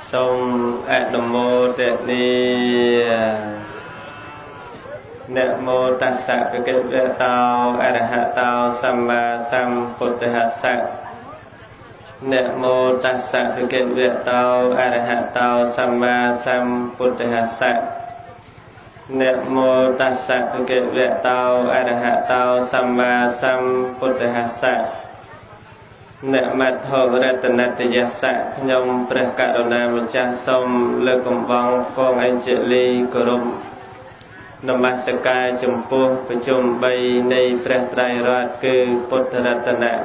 សូមអនុមោទនាนะโมตัสสะภะคะวะโตอะระหะโตสัมมาสัมพุทธัสสะนะโมตัสสะภะคะวะโตอะระหะโตสัมมาสัมพุทธัสสะนะโมตัสสะภะคะวะโตอะระหะโตสัมมาสัมพุทธัสสะนะมัทโธรัตนตยัสสะខ្ញុំព្រះករុណាម្ចាស់សូមលើកកំបងពងអញ្ជលីគោរពនមស្ការចំពោះប្រជុំ3នៃព្រះត្រៃរតន៍គឺពុទ្ធរតនៈ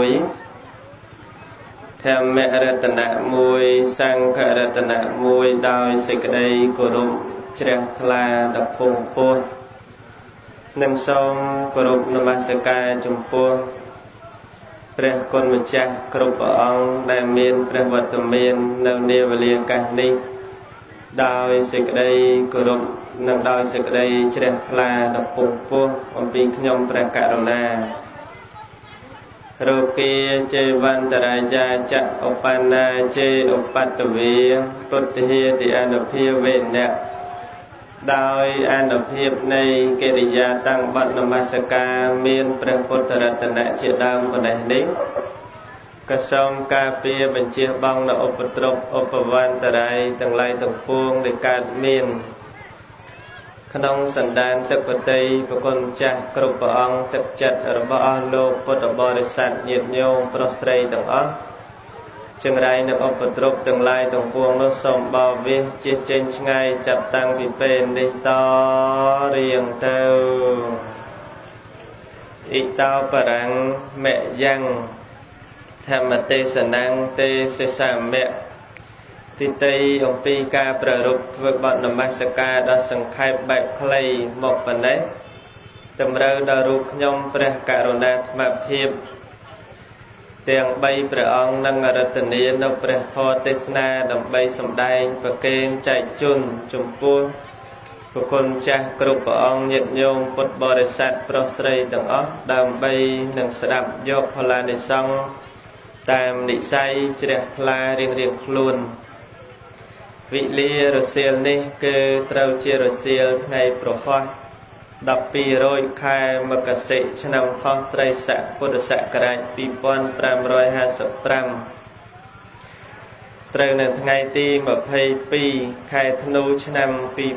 1ធម្មរតនៈ1សង្ឃរតនៈ1ដោយសេចក្តីគោរពជ្រះថ្លាដល់ពងពោះនិងសូមគោរពនមស្ការចំពោះព្រះគុណម្ចាស់គ្រប់ព្រះអង្គដែលមានព្រះវត្តមាននៅនាវេលាកាសនេះដោយសេចក្តីគោរពនិងដោយសេចក្តីជ្រះថ្លាដល់ពងពោះអំពីខ្ញុំព្រះករុណារោគាចេវន្តរាយាចៈឧបណ្ណាចេឧបត្តវាពុទ្ធិតិអនុភាវេណៈដោយអនុភាពនៃកិរិយាតាំងបទនមស្ការមានព្រះពុទ្ធរតនៈជាដើមប៉ុណ្ណេះនេះក៏សូមការពារបញ្ជាបងនៅឧបទ្រពឧបវន្តរាយទាំងឡាយទាំងពួងដែលកើតមានក្នុងសន្តានទឹកបតីប្រគុណចាស់គ្រប់ព្រះអង្គទឹកចិត្តរបស់អស់លោកពុទ្ធបរិស័ទញាតិញោមប្រុសស្រីទាំងអស់ចង្រៃនៅឧបទ្រពទាំងឡាយទាំងពួងនោះសូមបោវិសជិះចេញឆ្ងាយចាប់តាំងពីពេលនេះតរៀងទៅអ៊ីតោបរੰមយ៉ាងធម្មទេសនੰទេសសាមៈទីតីអំពីការប្រារព្ធធ្វើបទនមស្ការដ៏សង្ខេបបែបខ្លីមកប៉ុណ្ណេះតម្រូវដល់រូបខ្ញុំព្រះករុណាអាត្មាភាពទាំង3ព្រះអង្គនិងរតនានៅព្រះធម៌ទេសនាដើម្បីសម្ដែងប្រគេនចែកជូនចំពោះព្រះគុណចាស់គ្រប់ព្រះអង្គញាតិញោមពុទ្ធបរិស័ទប្រុសស្រីទាំងអស់ដើម្បីនឹងស្ដាប់យកផល្លានិសង្ឃតាមនិស្ស័យជ្រះថ្លារៀងៗខ្លួនវិលារសៀលនេះគឺត្រូវជារសៀលថ្ងៃប្រហ័ស1200ខែមករាឆ្នាំខុសត្រីស័កពុទ្ធសករាជ2555ត្រូវនៅថ្ងៃទី22ខែធ្នូឆ្នាំ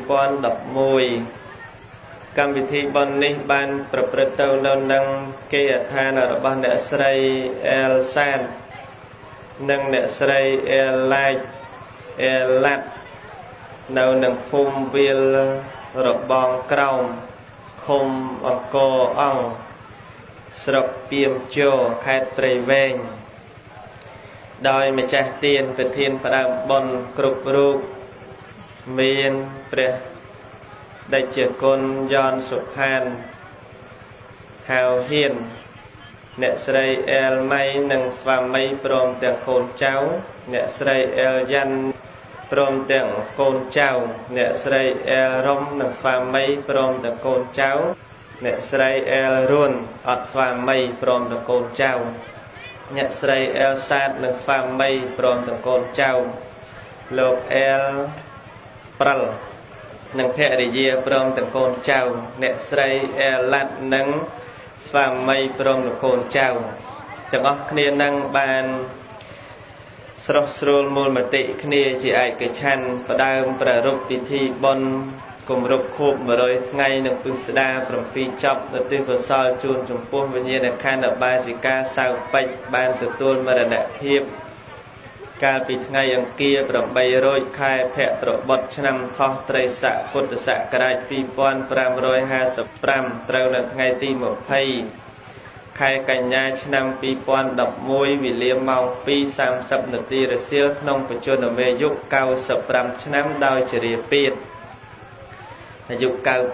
2011កម្មវិធីបុណ្យនេះបានប្រព្រឹត្តទៅនៅនឹងគេអដ្ឋានរបស់អ្នកស្រីអែលសាននិងអ្នកស្រីអែលឡាច់អែលឡាត់នៅនឹងភូមិវាលរបងក្រោមឃុំអង្គរអង្គស្រុកពីមជោខេត្តព្រៃវែងដោយម្ចាស់ទានប្រធានផ្ដើមបុណ្យគ្រប់រូបមានព្រះដេចគុណយ៉នសុផានហៅហ៊ានអ្នកស្រីអែលម៉ៃនិងស្វាមីព្រមទាំងកូនចៅអ្នកស្រីអែលយ៉ាន់ព្រមទាំងកូនចៅអ្នកស្រីអែលរំនិងស្វាមីព្រមទាំងកូនចៅអ្នកស្រីអែលរួនអត់ស្វាមីព្រមទាំងកូនចៅអ្នកស្រីអែលសាទនិងស្វាមីព្រមទាំងកូនចៅលោកអែលព្រិលនិងភរិយាព្រមទាំងកូនចៅអ្នកស្រីអែលឡាត់និងស្វាមីព្រមទាំងកូនចៅទាំងអស់គ្នានឹងបានស្រស់ស្រួលមូលមតិគ្នាជាឯកច្ឆន្ទផ្ដើមប្រារព្ធពិធីបុណ្យគម្រប់ខួប100ថ្ងៃនិងពិស្ដា7ចប់នៅទិកុសលជូនចំពោះវិញ្ញាណក្ខន្ធបាសិកាសៅពេជ្របានទទួលមរណភាពកាលពីថ្ងៃអង្គារ800ខែភទ្របទឆ្នាំខុសត្រីស័កពុទ្ធសករាជ2555ត្រូវនៅថ្ងៃទី20ខែកញ្ញាឆ្នាំ2011វេលាម៉ោង 2:30 នាទីរសៀលក្នុងបច្ចុប្បន្នវ័យអាយុ95ឆ្នាំដោយជរាពាធអាយុ95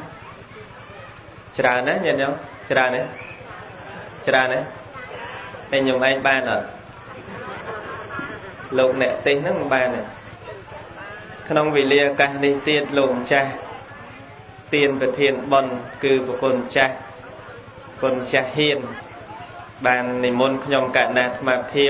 ច្រើនណាស់ញាតិញោមច្រើនណាស់តែខ្ញុំឯងបានអត់លោកអ្នកទេសហ្នឹងមិនបានទេក្នុងវេលាឱកាសនេះទៀតលោកម្ចាស់ទានប្រធានបុណ្យគឺប្រគុណចាស់ហ៊ានបាននិមន្តខ្ញុំកណ្ណាអាត្មាភាព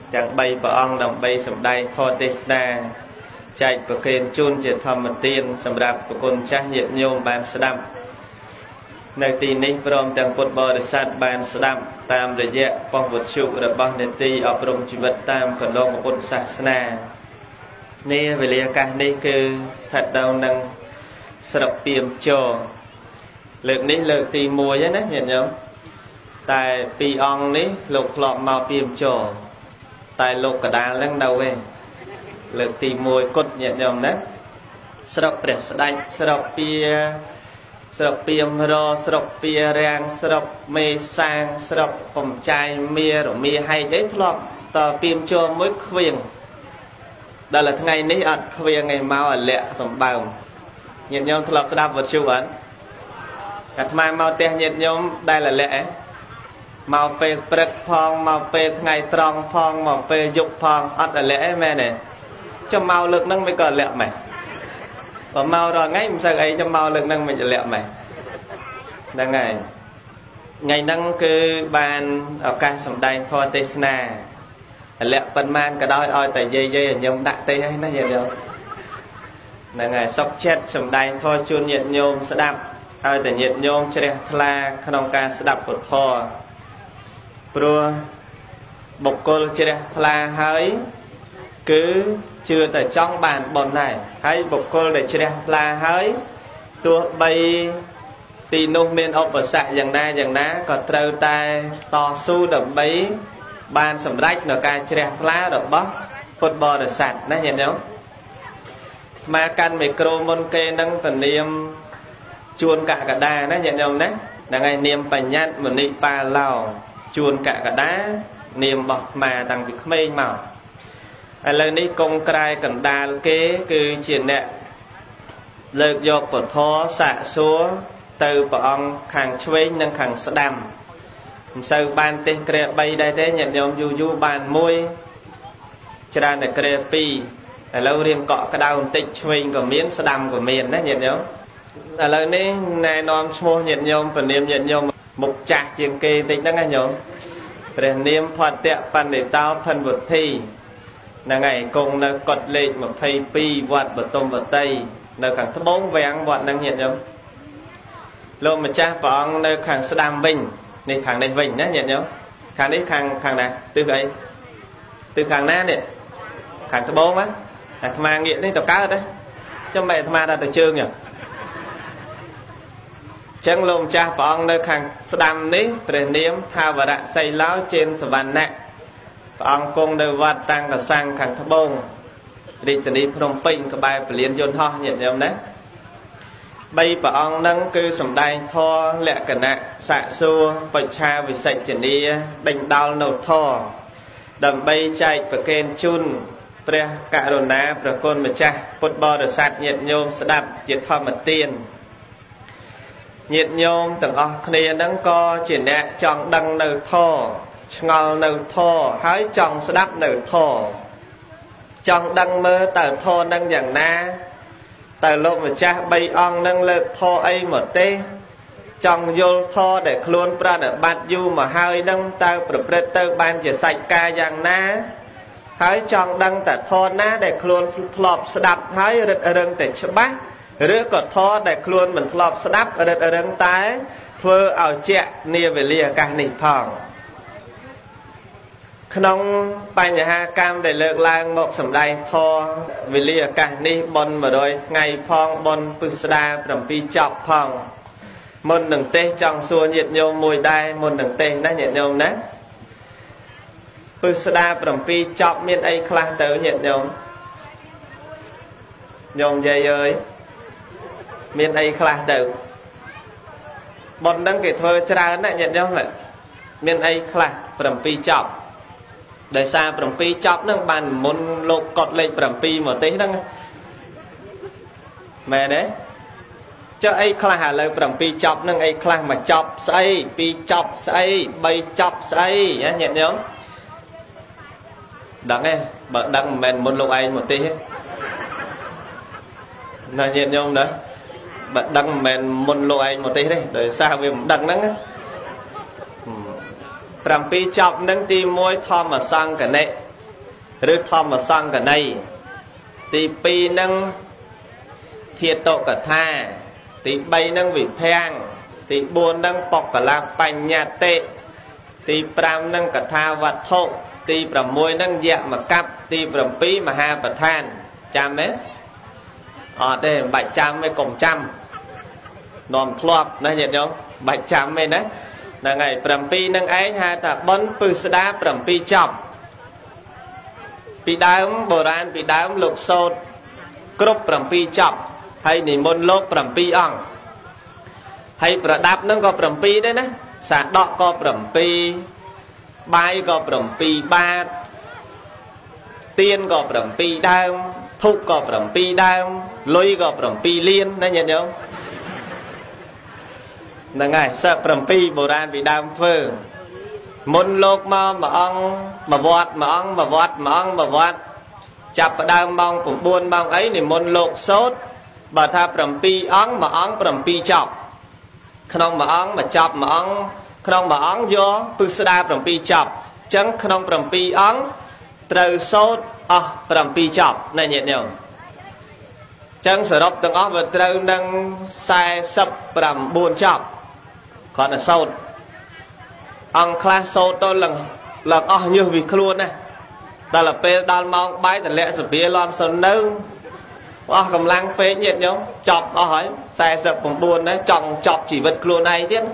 ទាំង3ព្រះអង្គដើម្បីសម្ដែងធម៌ទេសនាចែកប្រគេនជូនជាធម្មទានសម្រាប់ប្រគុណចាស់ញាតិញោមបានស្ដាប់នៅទីនេះព្រមទាំងពុទ្ធបរិស័ទបានស្ដាប់តាមរយៈប៉ុស្តិ៍វិទ្យុរបស់នេតិអប់រំជីវិតតាមគន្លងពុទ្ធសាសនានេះវេលាឱកាសនេះគឺស្ថិតនៅនឹងស្រុកពីមជរលើកនេះលើកទី1ហ្នឹងណាញាតិញោមតែ2អង្គនេះលោកធ្លាប់មកពីមជរតែលោកកដាលហ្នឹងនៅឯងលើកទី1គុតញាតិញោមណាស្រុកព្រះស្ដេចស្រុកពីមរស្រុកពីរាំងស្រុកមេសាងស្រុកកំចាយមារមាហែកអីធ្លាប់តពីមជរមួយខ្វៀងដល់ថ្ងៃនេះអត់ខ្វៀងឯមកអលៈសម្បើមញាតិញោមធ្លាប់ស្ដាប់វត្ថុអត់អាត្មាមកផ្ទះញាតិញោមដែលអលៈមកពេលព្រឹកផងមកពេលថ្ងៃត្រង់ផងមកពេលយប់ផងអត់អលៈឯមែនទេចាំមកលើកហ្នឹងមិនក៏អលៈមែនបើមករាល់ថ្ងៃមិនសូវអីចាំមកលើកហ្នឹងមិនអលៈមែនហ្នឹងហើយថ្ងៃហ្នឹងគឺបានឱកាសសម្ដែងធម៌ទេសនាអលៈប៉ុន្មានក៏ដោយឲ្យតែយាយខ្ញុំដាក់ទេហើយណាញាតិញោមហ្នឹងហើយសុខចិត្តសម្ដែងធម៌ជូនញាតិញោមស្ដាប់ឲ្យតែញាតិញោមជ្រះថ្លាក្នុងការស្ដាប់ពុទ្ធធម៌ព្រោះបុគ្គលជ្រះថ្លាហើយគឺជឿតែចង់បានបុណ្យដែរហើយបុគ្គលដែលជ្រះថ្លាហើយទោះបីទីនោះមានឧបសគ្គយ៉ាងណាក៏ត្រូវតែតស៊ូដើម្បីបានសម្រេចនៅការជ្រះថ្លារបស់ពុទ្ធបរិស័ទណាញាតិញោមមកកាន់មីក្រូមុនគេនឹងពនាមជួនកកដាណាញាតិញោមណាហ្នឹងហើយនាមបញ្ញត្តិមុនិបាឡោជួនកកដានាមរបស់ខ្មែរតាំងពីក្មេងមកឥឡូវនេះកងក្រែកណ្ដាលគេគឺជាអ្នកលើកយកពធសាកសួរទៅព្រះអង្គខាងឆ្វេងនិងខាងស្ដាំមិនសូវបានទេសក្រែ3ដែរទេញាតិញោមយូរបាន1ច្រើនតែក្រែ2ឥឡូវរៀងកក់ក្ដៅបន្តិចឆ្វេងក៏មានស្ដាំក៏មានណាញាតិញោមឥឡូវនេះណែនាំឈ្មោះញាតិញោមពនាមញាតិញោមមុខចាស់ជាងគេតិចហ្នឹងណាញោមព្រះនាមផតៈបណ្ឌិតោផិនវុទ្ធីហ្នឹងហើយគង់នៅកុដិលេខ22វត្តបតុមវតីនៅខាងត្បូងវាំងវត្តហ្នឹងញាតិញោមលោកម្ចាស់ព្រះអង្គនៅខាងស្ដាំវិញនេះខាងនេះវិញណាញាតិញោមខាងនេះខាងណាទិសអីទិសខាងណានេះខាងត្បូងណាអាត្មាងាកនេះទៅកើតទេចាំមិនអាត្មាដល់ទៅជើងញ៉ឹងចឹងលោកម្ចាស់ព្រះអង្គនៅខាងស្ដាំនេះព្រះនាមថាវរៈសីឡោចេនសវណ្ណៈព្រះអង្គគង់នៅវត្តតាំងកសាំងខាងត្បូងរាជធានីភ្នំពេញក្បែរពលានយន្តហោះញាតិញោមណា3ព្រះអង្គហ្នឹងគឺសម្ដែងធម៌លក្ខណៈសាកសួរបច្ឆាវិសិជ្ជនីដេញដោលនៅធម៌ដើម្បីចែកប្រគេនជូនព្រះករុណាព្រះគុណម្ចាស់ពុទ្ធបរិស័ទញាតិញោមស្ដាប់ជាធម្មទានញាតិញោមទាំងអស់គ្នាហ្នឹងក៏ជាអ្នកចង់ដឹងនៅធម៌ឆ្ងល់នៅធម៌ហើយចង់ស្ដាប់នៅធម៌ចង់ដឹងមើលតើធម៌ហ្នឹងយ៉ាងណាតើលោកម្ចាស់3អង្គហ្នឹងលើកធម៌អីមកទេចង់យល់ធម៌ដែលខ្លួនប្រតិបត្តិយូរមកហើយហ្នឹងតើប្រព្រឹត្តទៅបានជាសាច់ការយ៉ាងណាហើយចង់ដឹងតើធម៌ណាដែលខ្លួនធ្លាប់ស្ដាប់ហើយរឹតរឹងតែច្បាស់ឬក៏ធម៌ដែលខ្លួនមិនធ្លាប់ស្ដាប់រឹតរឹងតែធ្វើឲ្យជាក់នាវេលាឱកាសនេះផងក្នុងបញ្ហាកម្មដែលលើកឡើងមកសម្ដែងធម៌វេលាឱកាសនេះបុណ្យ100ថ្ងៃផងបុណ្យពិស្ដា7ចប់ផងមុននឹងទេសចង់សួរញាតិញោមមួយដែរមុននឹងទេសណាញាតិញោមណាពិស្ដា7ចប់មានអីខ្លះទៅញាតិញោមញោមយាយអើយមានអីខ្លះទៅបុណ្យហ្នឹងគេធ្វើច្រើនណាញាតិញោមមានអីខ្លះ7ចប់ដោយសារ7ចប់ហ្នឹងបានមុនលោកកត់លេខ7មកទេសហ្នឹងមែនទេចុះអីខ្លះឥឡូវ7ចប់ហ្នឹងអីខ្លះមកចប់ស្អី2ចប់ស្អី3ចប់ស្អីញាតិញោមដឹងទេបើដឹងមិនមែនមុនលោកឯងមកទេសទេណាញាតិញោមណាបើដឹងមិនមែនមុនលោកឯងមកទេសទេដោយសារវាមិនដឹងហ្នឹង7ចប់នឹងទី1ធម្មសង្កនិ rư thom mà sang cả này tí pi nâng thiệt tổ cả tha tí bay nâng vị phèng tí buôn nâng bọc cả là bánh nhà tệ tí pram nâng cả tha vật thô tí pram môi nâng dạ mà cắp tí pram pi mà ha bật than chăm ấy đây bạch trăm với cùng trăm nòm thọp nó nhận không bạch trăm với đấy là ngày pram pi nâng ấy ha ta bấn pư đá pram pi chọc pi đám bồ ran pi đám lục sốt cướp pram pi chọc hay nỉ môn lốp pram pi ong hay đáp nó có pram pi đấy nè xả đọ có pram pi bay có pram pi ba tiên có pram pi đam thúc có pram pi đam lôi có pram pi liên nó nhận không là ngày sợ pram pi bồ ran pi đám phơ môn lốp mà ong mà vọt mà ong mà vọt mà ong mà vọt chập đam mong cũng buôn mong ấy nỉ môn lộp sốt bà tha pram pi ong mà ong pram pi chọc không mà ong mà chọc mà ong không mà ong vô pư đa pram pi chọc chẳng không pram pi ong trừ sốt pram pi chọc này nhẹ nhàng chẳng sở đọc từng óc và trừ nâng sai sập pram buôn chọc còn là sốt ong class sốt tôi lần như vì luôn này ta là pe đan mong bái thì lẽ sự bia lon sơn nâng cầm lăng pe nhiệt nhá chọc hỏi sai sập bằng buồn đấy chọc chỉ vật luôn này tiếc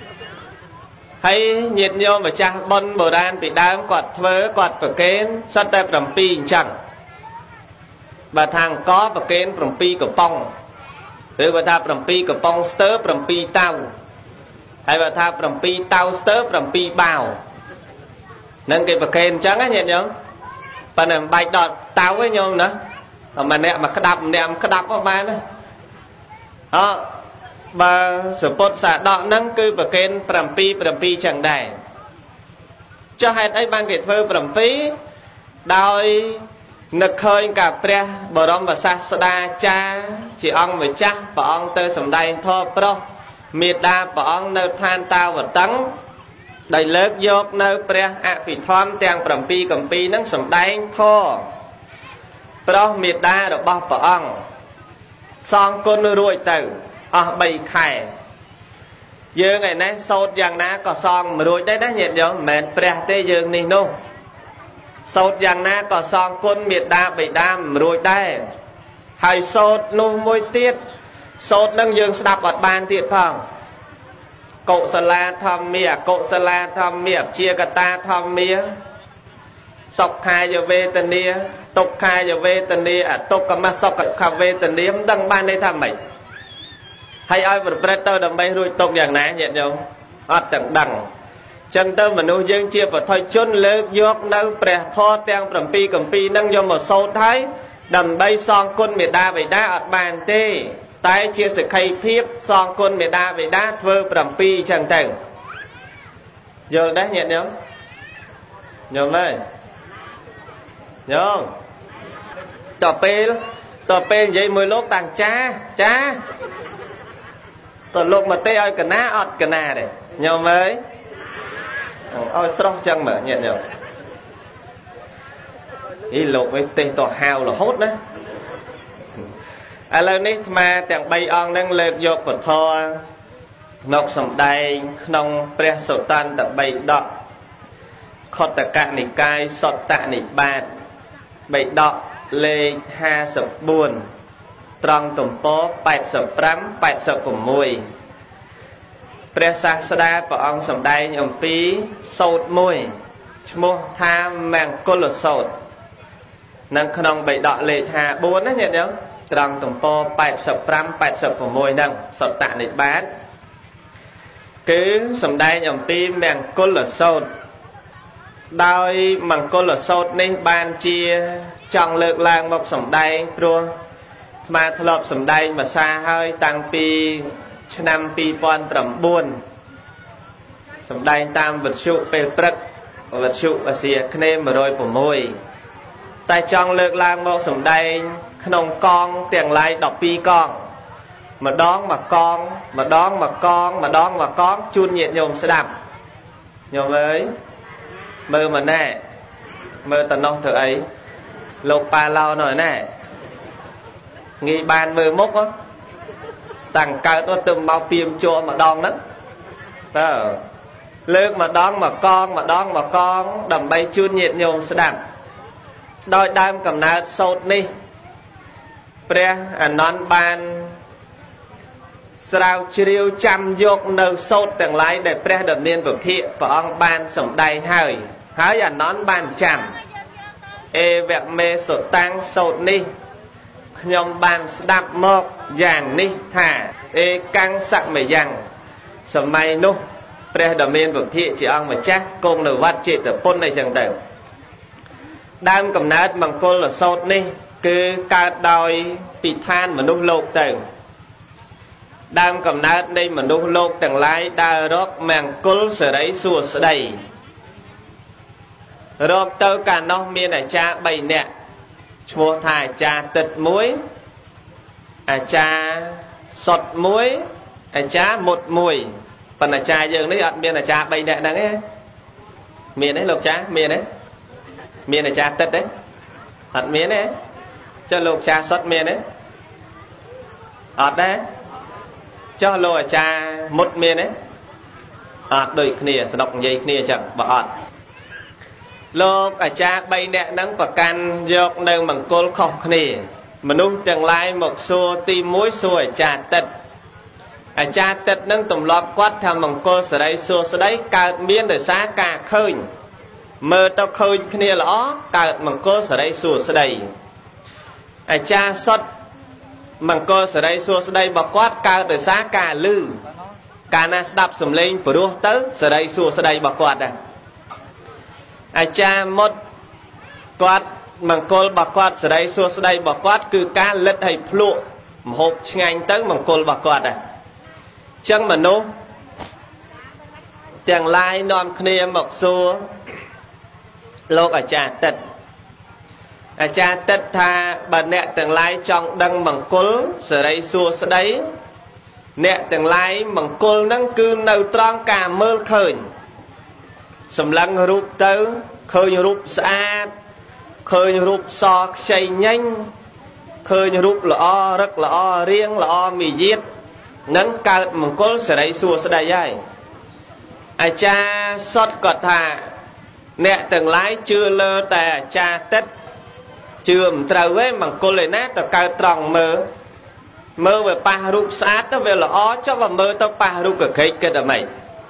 hay nhiệt nhá mà cha bân bồ đan bị đám quạt vớ quạt bờ kén sắt tay cầm pi chẳng bà thằng có bờ kén cầm pi của pong rồi bà thằng cầm pi của pong stir cầm pi tao hay bà thằng cầm pi tao stir cầm pi bao nâng cái bờ kén chẳng á nhiệt nhá bà này bạch đọt tao với nhau nữa mà nè mà cái đập vào bàn đó bà support xả đọt nâng cư bà kênh pram pi chẳng đài cho hai ấy ban kể thơ pram pi đòi nực khơi cả pre bờ rong và sa đa cha chị ông với cha bà ông tơ sầm đai thô pro miệt đa bà ông nơi than tao và tấn đầy lớp dốt nơi pre bị thom tiền pram pi cầm pi nâng sầm đai thô pro miệt đa rồi bao bà ông xong con ruồi từ bầy khải dương ngày nay sốt giang ná có xong mà ruồi đấy đã nhiệt rồi mệt pre tê dương này nô sốt giang ná có xong con miệt đa bị đam ruồi đây hay sốt nô môi tiết sốt nâng dương đạp ở bàn tiết phòng cậu sà la thom mía chia cả ta thom mía sọc khai giờ về tình đi tục khai giờ về tình đi tục cả mà sọc cả về tình đi đăng ban đây tham mày hay ai vật bret tơ đầm bay rồi tục dạng ná nhẹ nhông tận đằng chân tơ mà nuôi dương chia vào thôi chôn lơ dọc nâu bè tho teng cầm pi nâng cho một sâu thái đầm bay son côn miệt đa về đa ở bàn tê tay chia sự khay phiếp son côn miệt đa về đa vơ cầm pi chẳng thành giờ đấy nhẹ nhông nhông đây nhông tờ pe vậy mười lốp tàng cha tờ lục mà tê ơi cả ná cả nà đây nhông với ôi song chân mở nhẹ nhông ý lục với tê tờ hào là hốt đấy lần này mà tàng bay on đang lược dọc của thò ngọc sầm đầy nông pre sổ tan tập bay đọ khót tạ cạn này cai sọt tạ này bạt bay đọ lê ha sập buồn tròn tùng po bạch sập rắm bạch sập của mùi pre sa đa của ông sầm đầy nhom pí sột mùi mua tha mang côn lột sột nâng nông bay đọ lê ha buồn đấy nhận nhớ tròn tùng po bạch sập rắm bạch sập của mùi nâng sọt tạ này bát cứ sầm đầy nhom pí mang côn lột sột đôi bằng cô là sốt này ban chia chọn lược làng một sầm đầy rồi mà thọp sầm đầy mà xa hơi tăng pi năm pi pon trầm buồn sầm đầy tam vật sụ pe prất vật sụ ở xìa khem mà rồi của môi tại chọn lược làng một sầm đầy nông con tiền lại đọc pi con mà đón mà con chun nhiệt nhôm sẽ đạp nhôm với mơ mà nè mơ tận nông thử ấy lục ba lao nổi nè nghi ban mơ mốc á tặng cao nó từng mau phim cho mà đòn đó lương mà đón mà con đầm bay chun nhiệt nhôm sẽ đạp đôi đam cầm nát sốt đi pre non ban sao chiêu chăm dục nâu sốt từng lái để pre đầm niên vực hiện và ông ban sổng đầy hơi hái non ban chăm e vẹt mê sốt tăng sốt đi nhom ban đạp một dàn đi thả e căng sẵn mày dằn sầm mày nô pre đầm niên vực hiện chỉ ông mà chắc cùng nửa vắt chị từ phun này chẳng đều đam cầm nát bằng cô là sốt đi cứ cả đòi bị than mà nút lột từ đam cầm nát đây mà nút lột từng lái đa rót màng cối sờ đấy xua sờ đầy rót tơ cả nó miên ở cha bầy nè chua thải cha tịch muối cha sọt muối cha một mùi phần là cha dường đấy ở miên là cha bầy nè đang ấy miền đấy lột cha miền đấy miền là cha tịch đấy hạt miến đấy cho lục cha xuất miến đấy hạt đấy cho lô cha một miến đấy hạt đôi kia sẽ đọc dây kia chẳng bỏ hạt lô ở cha bay nẹ nắng và can dọc nơi bằng côn khóc kia mà nung chẳng lại một xô tim mũi xô cha tịch ở cha tịch nâng tùm lọt quát tham bằng cô sẽ đây xô sẽ đấy cả miến để xá cả khơi mơ tao khơi kia lõ cả bằng cô sẽ đây xua sẽ đây cha xuất bằng cô sẽ đây xua sẽ đây bọc quát cả đời xá cả lư cả na đạp sầm lên vừa đua tới sẽ đây xua sẽ đây bọc quát này cha một quát bằng cô bọc quát sẽ đây xua sẽ đây bọc quát cứ cá lết hay lụa hộp ngành tới bằng cô bọc quát này chẳng mà nô tiếng lai non kia một xua lô ở cha tịch tha bà nẹ từng lái trong đăng bằng cối sở đây xua sở đấy nẹ từng lái bằng cối nâng cư nâu tròn cả mơ khởi sầm lăng rụp tới khơi rụp xa khơi rụp so xây nhanh khơi rụp lõ rất lõ riêng lõ mì giết nâng cao bằng cối sở đây xua sở đây dây cha sót cọt thà nè từng lái chưa lơ tà cha tết chưa trâu ấy bằng cô lấy nát tao cao tròn mơ về pa rụp sát tao về là ó cho vào mơ tao pa rụp cái đó mày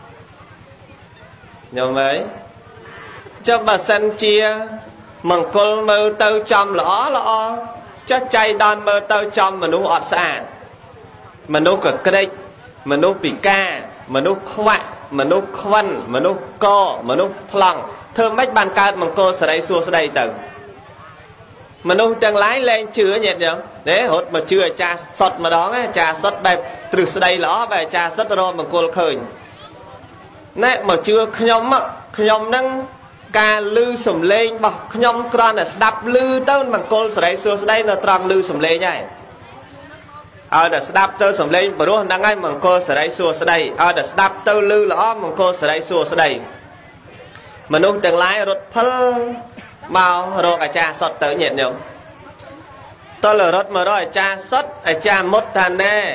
nhớ mấy cho bà sân chia bằng cô mơ tao trong là ó cho chay đòn mơ tao trong mà nó ọt sạn mà nó cái mà nó bị ca mà nó khoạ mà nó khoăn mà nó co mà nó phẳng thơm mấy bàn cao bằng cô sẽ đây xua sẽ đây từ mà nó chẳng lái lên chưa nhệt nhở đấy hốt mà chưa cha sọt mà đó cha sọt đẹp từ sẽ đây lõ về cha sọt rồi bằng cô khởi nè mà chưa nhom năng ca lư sầm lên bọc nhom con là đập lư tên bằng cô sẽ đây xua sẽ đây là tròn lư sầm lên nhảy để đạp tơ sầm lên và luôn đang ngay bằng cô sẽ đây xua sẽ đây để đạp tơ lư lõ bằng cô sẽ đây xua sẽ đây mà nó từng lái rốt phơ mau rồi cả cha sọt tới nhiệt nhung tôi là rốt mà rồi cha sọt cha một thằng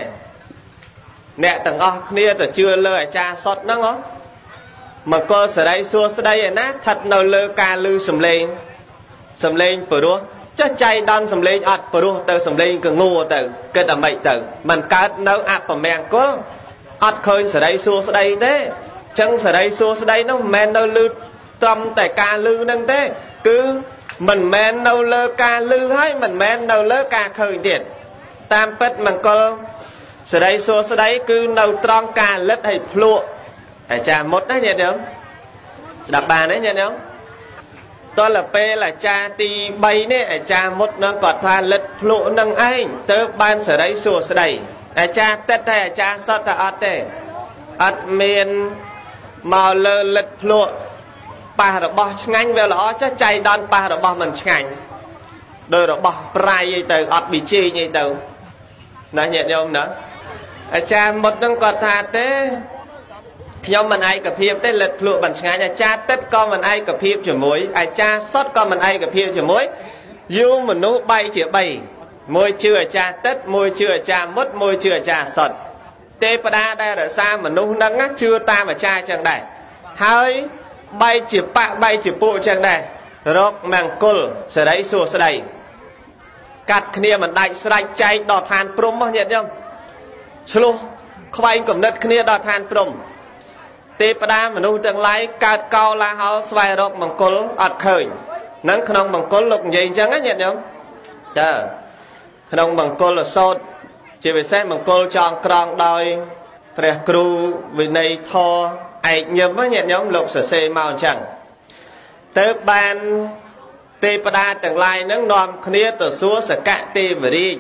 nè từng kia từ chưa lơ cha sọt nó ngó mà cô sẽ đây xua sẽ đây nát thật nào lơ ca lư sầm lên vừa đua cho chay đòn sầm lên ọt vừa đua từ sầm lên cứ ngu từ cái tầm mày từ mình cắt nấu áp vào mèn có ọt khơi sẽ đây xua sẽ đây thế chân sẽ đây xua sẽ đây nó men đâu lư trong tại ca lư nâng thế cứ mình men đâu lơ ca lư hay mình men đâu lơ ca khơi tiền tam pet mình có sẽ đây xua sẽ đấy cứ đâu trong ca lết hay lụa cha một đấy nhỉ không đọc bà đấy nhỉ không tôi là p là cha ti bay nè cha một nó còn pha lết lụa nâng anh tớ ban sẽ đấy xua sẽ đây cha tết hay cha sót là ọt thế ọt miền màu lơ lết lụa bà rồi bỏ ngành về lõ cho chay đòn bà rồi bỏ mình ngành đôi rồi bỏ prai như từ ọt bị chi như từ nó nhẹ nhông nữa cha một nâng còn thà thế nhóm mình ai cập hiệp tới lật lụa bằng ngay nhà cha tất con mình ai cập hiệp cho muối ai cha sót con mình ai cập hiệp cho muối dù mình nấu bay chỉ bay môi chưa cha tất môi chưa cha mất môi chưa cha sọt tê pada đây là sao mà nấu nắng ngắt chưa ta mà cha chẳng đại hơi bay chỉ bạ bay chỉ bộ chẳng đại rốc màng côn sẽ đấy xua sẽ đầy cắt kia mình đại sẽ đánh cháy đỏ than prom bao nhiêu không chlo khoai cầm đất kia đỏ than prom tê pada mà nấu tương lai cắt cao là họ xoay rốc màng côn ọt khởi nắng không bằng côn lục gì chẳng á nhiệt không chờ không bằng côn là sốt chỉ phải xem bằng côn chọn con đôi phải kêu vì này thò ai nhầm với nhiệt nhóm lục sở xe màu chẳng tới ban tê pada tương lai nắng nòm kia từ xua sẽ cạn tê về đi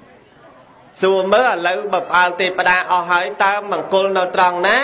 xua mới là lấy bập ao tê pada ở hỏi ta bằng côn đâu tròn ná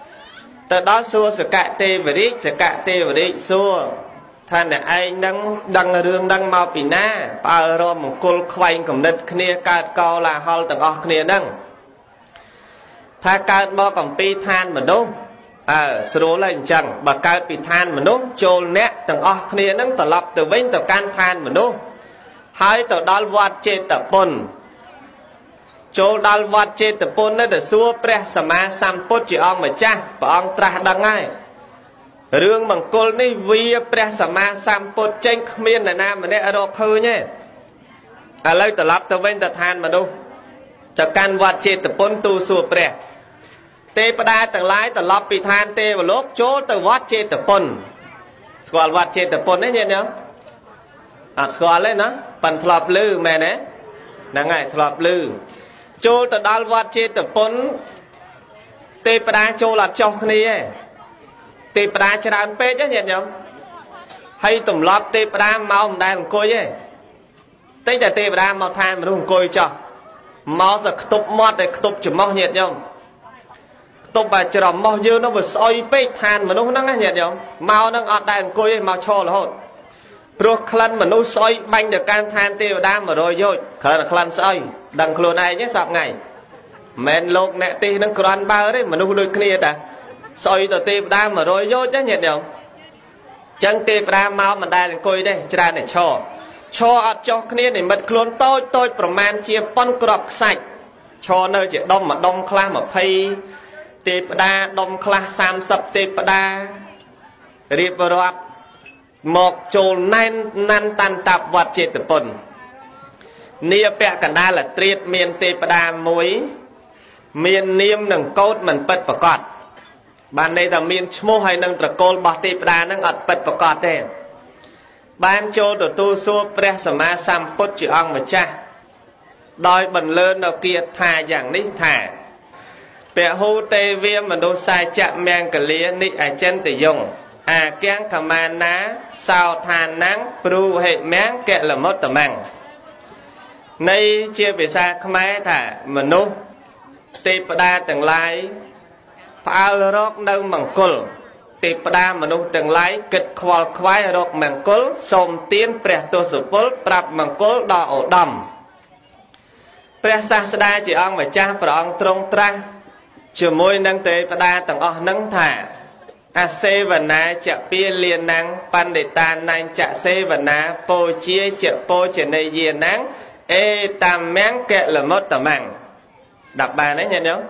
từ đó xua sẽ cạn tê về đi sẽ cạn tê về đi xuaท่านเนี่ยไอ้ดังเรื่องดังมาปีหน้าปาโรมกุลควายกับเด็ดเนียการกอลาฮอลต่างออกเนียนั่งถ้าการบอกกับปีทานเหมือนนู้สรุปเลยจังบอกการปีทานเหมือนนู้โจลเนี้ยต่างออกเนียนั่งต่อรับต่อเว้นต่อการทานเหมือนนู้ให้ต่อดอลวัดเจตปนโจลดอลวัดเจตปนนั่นแต่ซัวเปรสมาสัมพุทธจีองเหมือนจ้าปองตราดังไงเรื่องบังกลนี่วีพระสัมมาสัมพุทธเจ้งขมิ้นในน้ำมันได้อรกคือเนี่ยอะไรแต่รับแต่เว้นแต่ทานมาดูจากการวัดเจตปนตูสัวเปรเตปดาแต่หลายแต่รับปีทานเตวโลกโจแต่วัดเจตปนสกอลวัดเจตปนนี่เนี่ยสกอลเลยนะปันทลอบลือแม่เนี่ยนั่งไงทลอบลือโจแต่ดาลวัดเจตปนเตปดาโจหลัดจอกนี่ตีปลาจะได้เป๊ะเนี่ยnhởให้ตุ่มล็อบตีปลาเมาได้หลงโกยเย่ตีแต่ตีปลาเมาทานมันหลงโกยจ้ะเมาสักตุบมอดแต่ตุบจุ่มเมาเนี่ยnhởตุบแบบจะรอเมาเยอะน้องแบบซอยเป๊ะทานมันหลงนั่งเนี่ยnhởเมานั่งอดได้หลงโกยเมาโชว์เลยโหดโปรคลันมันหลงซอยบังจากการทานตีปลามาโรยโย่เคยคลันซอยดังโคลนไอเนี่ยสับไงแมนโลกเนี่ยตีนั่งกรอนบ้าเลยมันหลงเลยเคลียร์แต่ซอยตัวตีปลามาโรยโย่จะnhiệt nhởจังตีปลาเมามันได้หลงโกยได้จะได้เนี่ยชออัดจอกเนี่ยเนี่ยมันโคลนโต้ประมาณเชียปนกรอบใส่ชอเนอจะดมมาดมคลามาพายตีปลาดมคลา30ตีปลาเรียบร้อยหมกโจลนั่นตันตับวัดเจตปนเนี่ยแปะกันได้ละเตรียมเมียนตีปลามวยเมียนเนียมหนึ่งโกดมันเปิดประกอบบ้านในแต่เมียนชโมให้หนึ่งตะโกนบอกตีปลานั่งอัดเปิดประกอบเองบ้านโจตัวตู้ซัวเปรสมาสัมพุทธจีองมาจ้าโดยบรรเลินเราเกียรถ่ายอย่างนี้ถ่ายเปะหูเตเวียมันโดนสายจะแมงกะเลียนี่ไอเจนติยงแกงขมานะสาวทานนังปรูเหตุแมงแกะละมดตะมังในเชียปิศาขมายถ่ายมนุษย์ตีปดาต่างหลายพาลรกนึงมังกลตีปดามนุษย์ต่างหลายกิดควอลควายรกมังกลสมเตียนเปรตตัวสุปลปรับมังกลดอกดำเปรตศาสดาจีองมาจ้าพระองค์ตรงตรัสช่วยมวยนังเตปดาต่างอนังถ่าอาเซวนาจะเปียเลียนังปันเดตานังจะเซวนาโปเจียจะโปเจเนเยนังเอตามแมงแกะละมดตะมังดับบานđấy nhớ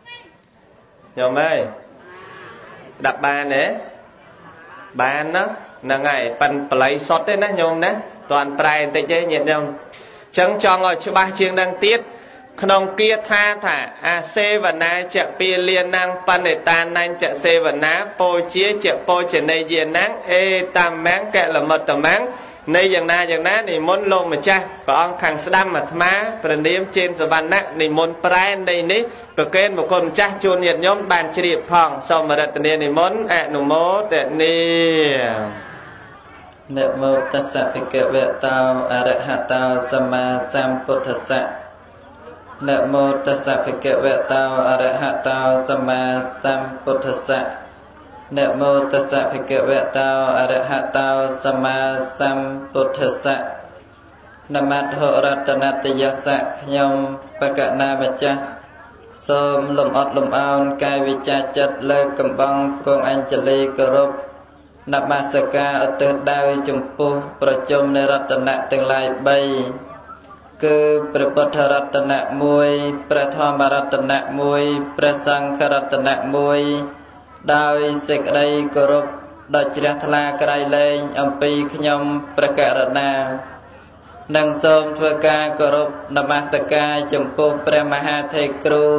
nhớ ơiดับบานเนี่ยบานเนาะนั่งไงปันปลายสดได้นะโยมนะตอนปลายแต่เจ๊nhiệtโยมจังจองเอาชื่อบ้านเชียงดังติดขนมเกียร์ท่าถ่าอาเซวนาจะเปียเลียนนางปันเนตานังจะเซวนาโปเจียจะโปเจเนเยนังเอตามแมงแกะละมดตะมังในอย่างนั้นนี่มนลงมาจ้าพระองค์ขังสดัมมาธรรมะประเดี๋ยวเจนสวรรค์นี่มนปลายในนี้ประเกณฑ์บุคคลจ้าจูนเหยียดย้อมบานเฉียบพองสมรัตเนียนี่มนอนุโมทนีนะโมตัสสะภะคะวะโตอะระหะโตสัมมาสัมพุทธัสสะนะโมตัสสะภะคะวะโตอะระหะโตสัมมาสัมพุทธัสสะนะโมตัสสะภะคะวะโตอะระหะโตสัมมาสัมพุทธัสสะนะมัตโหรัตนัตยัสสะขยมปะกะนามะจะ Sôm lùm ọt lùm áo cai vi cha chất lơ cầm băng con anh chả lì cờ rộp nạp ma sơ ca ở tư đào chùm phu pro chôm nê rát tận nạ tương lai bay cứ prabhat rát tận nạ mùi pratham rát tận nạ mùi prasang rát tận nạ mùi đào sịch đây cờ rộp đợt chìa thla cây lên âm pi nhom prakarana nâng sôm thưa ca cờ rộp nạp ma sơ ca chùm phu pramaha thầy kru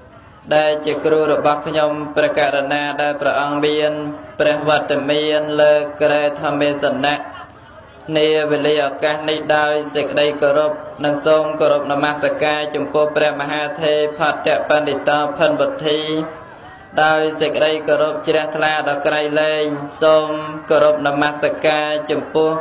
đại chỉ kêu rồi bác nhom prakarana đại praang biên pravata miên lơ kre tham sanh nè nia về lìa các này đại sịch đây cờ rộp nâng sôm cờ rộp namasaka chủng phu pramaha thê phật trợ pandita phan bát thi đại sịch đây cờ rộp chìa thla đọc cây lên sôm cờ rộp namasaka chủng phu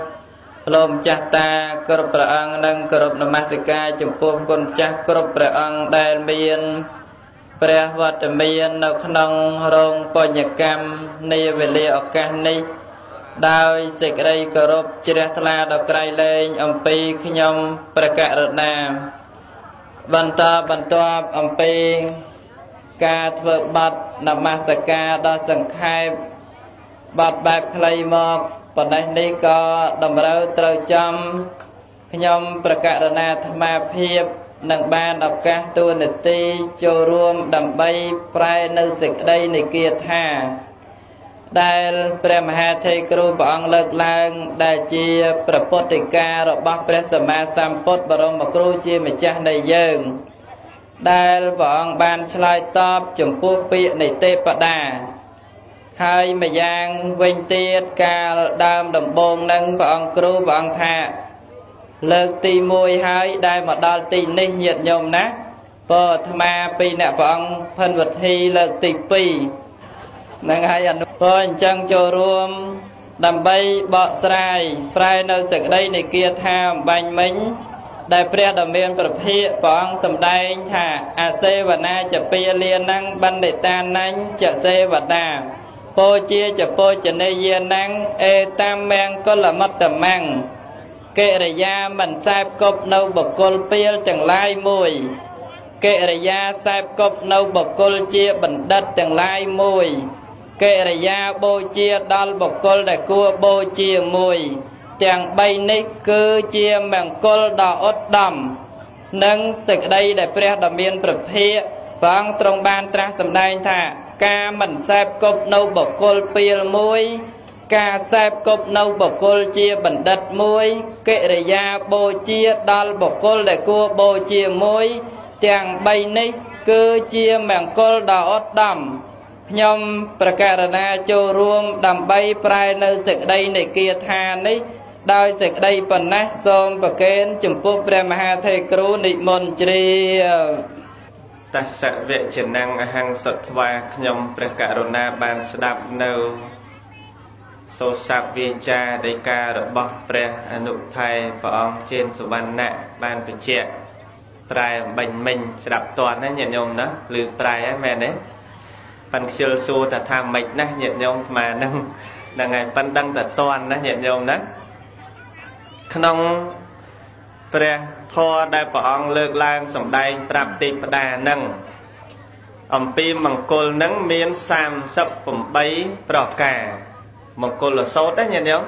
lom chata cờ rộp praang nâng cờ rộp namasaka chủng phu con chát cờ rộp praang đại miênព្រះវត្តមាននៅក្នុងរោងបញ្ញកម្មនាវេលាឱកាសនេះដោយសេចក្តីគោរពជ្រះថ្លាដល់ក្រៃលែងអំពីខ្ញុំព្រះករុណាបន្តបន្ទាប់អំពីការធ្វើបទនមស្ការដល់សង្ខេបបទបែបខ្លីមកប៉ុណ្ណេះនេះក៏តម្រូវត្រូវចំខ្ញុំព្រះករុណាអាត្មាភាពនឹងបានឱកាសទួនាទីចូលរួមដើម្បីប្រែនៅសេចក្តីនៃគាថាដែលព្រះមហាថេរគ្រូព្រះអង្គលើកឡើងដែលជាព្រះពុទ្ធិការបស់ព្រះសម្មាសម្ពុទ្ធបរមគ្រូជាម្ចាស់នៃយើងដែលព្រះអង្គបានឆ្លើយតបចំពោះពាក្យនៃទេពតាហើយម្យ៉ាងវិញទៀតកាលដើមដំបូងនឹងព្រះអង្គគ្រូព្រះអង្គថាលើកទី1ហើយដែលមកដល់ទីនេះញាតិញោមណាពោអាត្មាពីអ្នកព្រះអង្គផិនវទ្ធីលើកទី2ហ្នឹងហើយអនុពោអញ្ចឹងចូលរួមដើម្បីបកស្រាយប្រែនៅសេចក្តីនៃគាថាអំបញ្ញមិញដែលព្រះដ៏មានព្រះភិក្ខព្រះអង្គសម្ដែងថាអសេវនាចពាលានังបណ្ឌិតានัญចសេវតាពោជាចពោជនេយានังអេតាមមង្គលមត្តមੰកិរិយាមិនសែបគប់នៅបុគ្គលពាលទាំងឡាយមួយកិរិយាសែបគប់នៅបុគ្គលជាបណ្ឌិតទាំងឡាយមួយកិរិយាបូជាដល់បុគ្គលដែលគួរបូជាមួយទាំង3នេះគឺជាមង្គលដ៏ឧត្តមនិងសេចក្តីដែលព្រះដ៏មានព្រះភិក្ខព្រះអង្គទ្រង់បានត្រាស់សម្ដែងថាការមិនសែបគប់នៅបុគ្គលពាលមួយការសែបគប់នៅបុគ្គលជាបណ្ឌិតមួយកិរិយាបូជាដល់បុគ្គលដែលគួរបូជាមួយទាំង3នេះគឺជាមង្គលដ៏ឧត្តមខ្ញុំព្រះករុណាចូលរួមដើម្បីប្រែនៅសេចក្តីនៃគាថានេះដោយសេចក្តីប៉ុណ្ណេះសូមប្រគេនចំពោះព្រះមហាថេរគ្រូនិមន្តជ្រាបតស្សវជនੰអហង្សត្វាខ្ញុំព្រះករុណាបានស្ដាប់នៅសូស័ព្ទវាចាដីការបស់ព្រះអនុថេរព្រះអង្គជេនសុវណ្ណៈបានបញ្ជាក់ប្រែបាញ់មិញស្ដាប់តន់ណាញាតិញោមណាឬប្រែហ្នឹងមែនទេប៉ាន់ខ្ជិលសួរថាម៉េចណាញាតិញោមអាត្មាហ្នឹងហើយប៉ាន់ដឹងតែតន់ណាញាតិញោមណាក្នុងព្រះធម៌ដែលព្រះអង្គលើកឡើងសម្ដែងប្រាប់ទេពតាហ្នឹងអំពីមង្គលហ្នឹងមាន38ប្រការមង្គលសោតណាញាតិញោម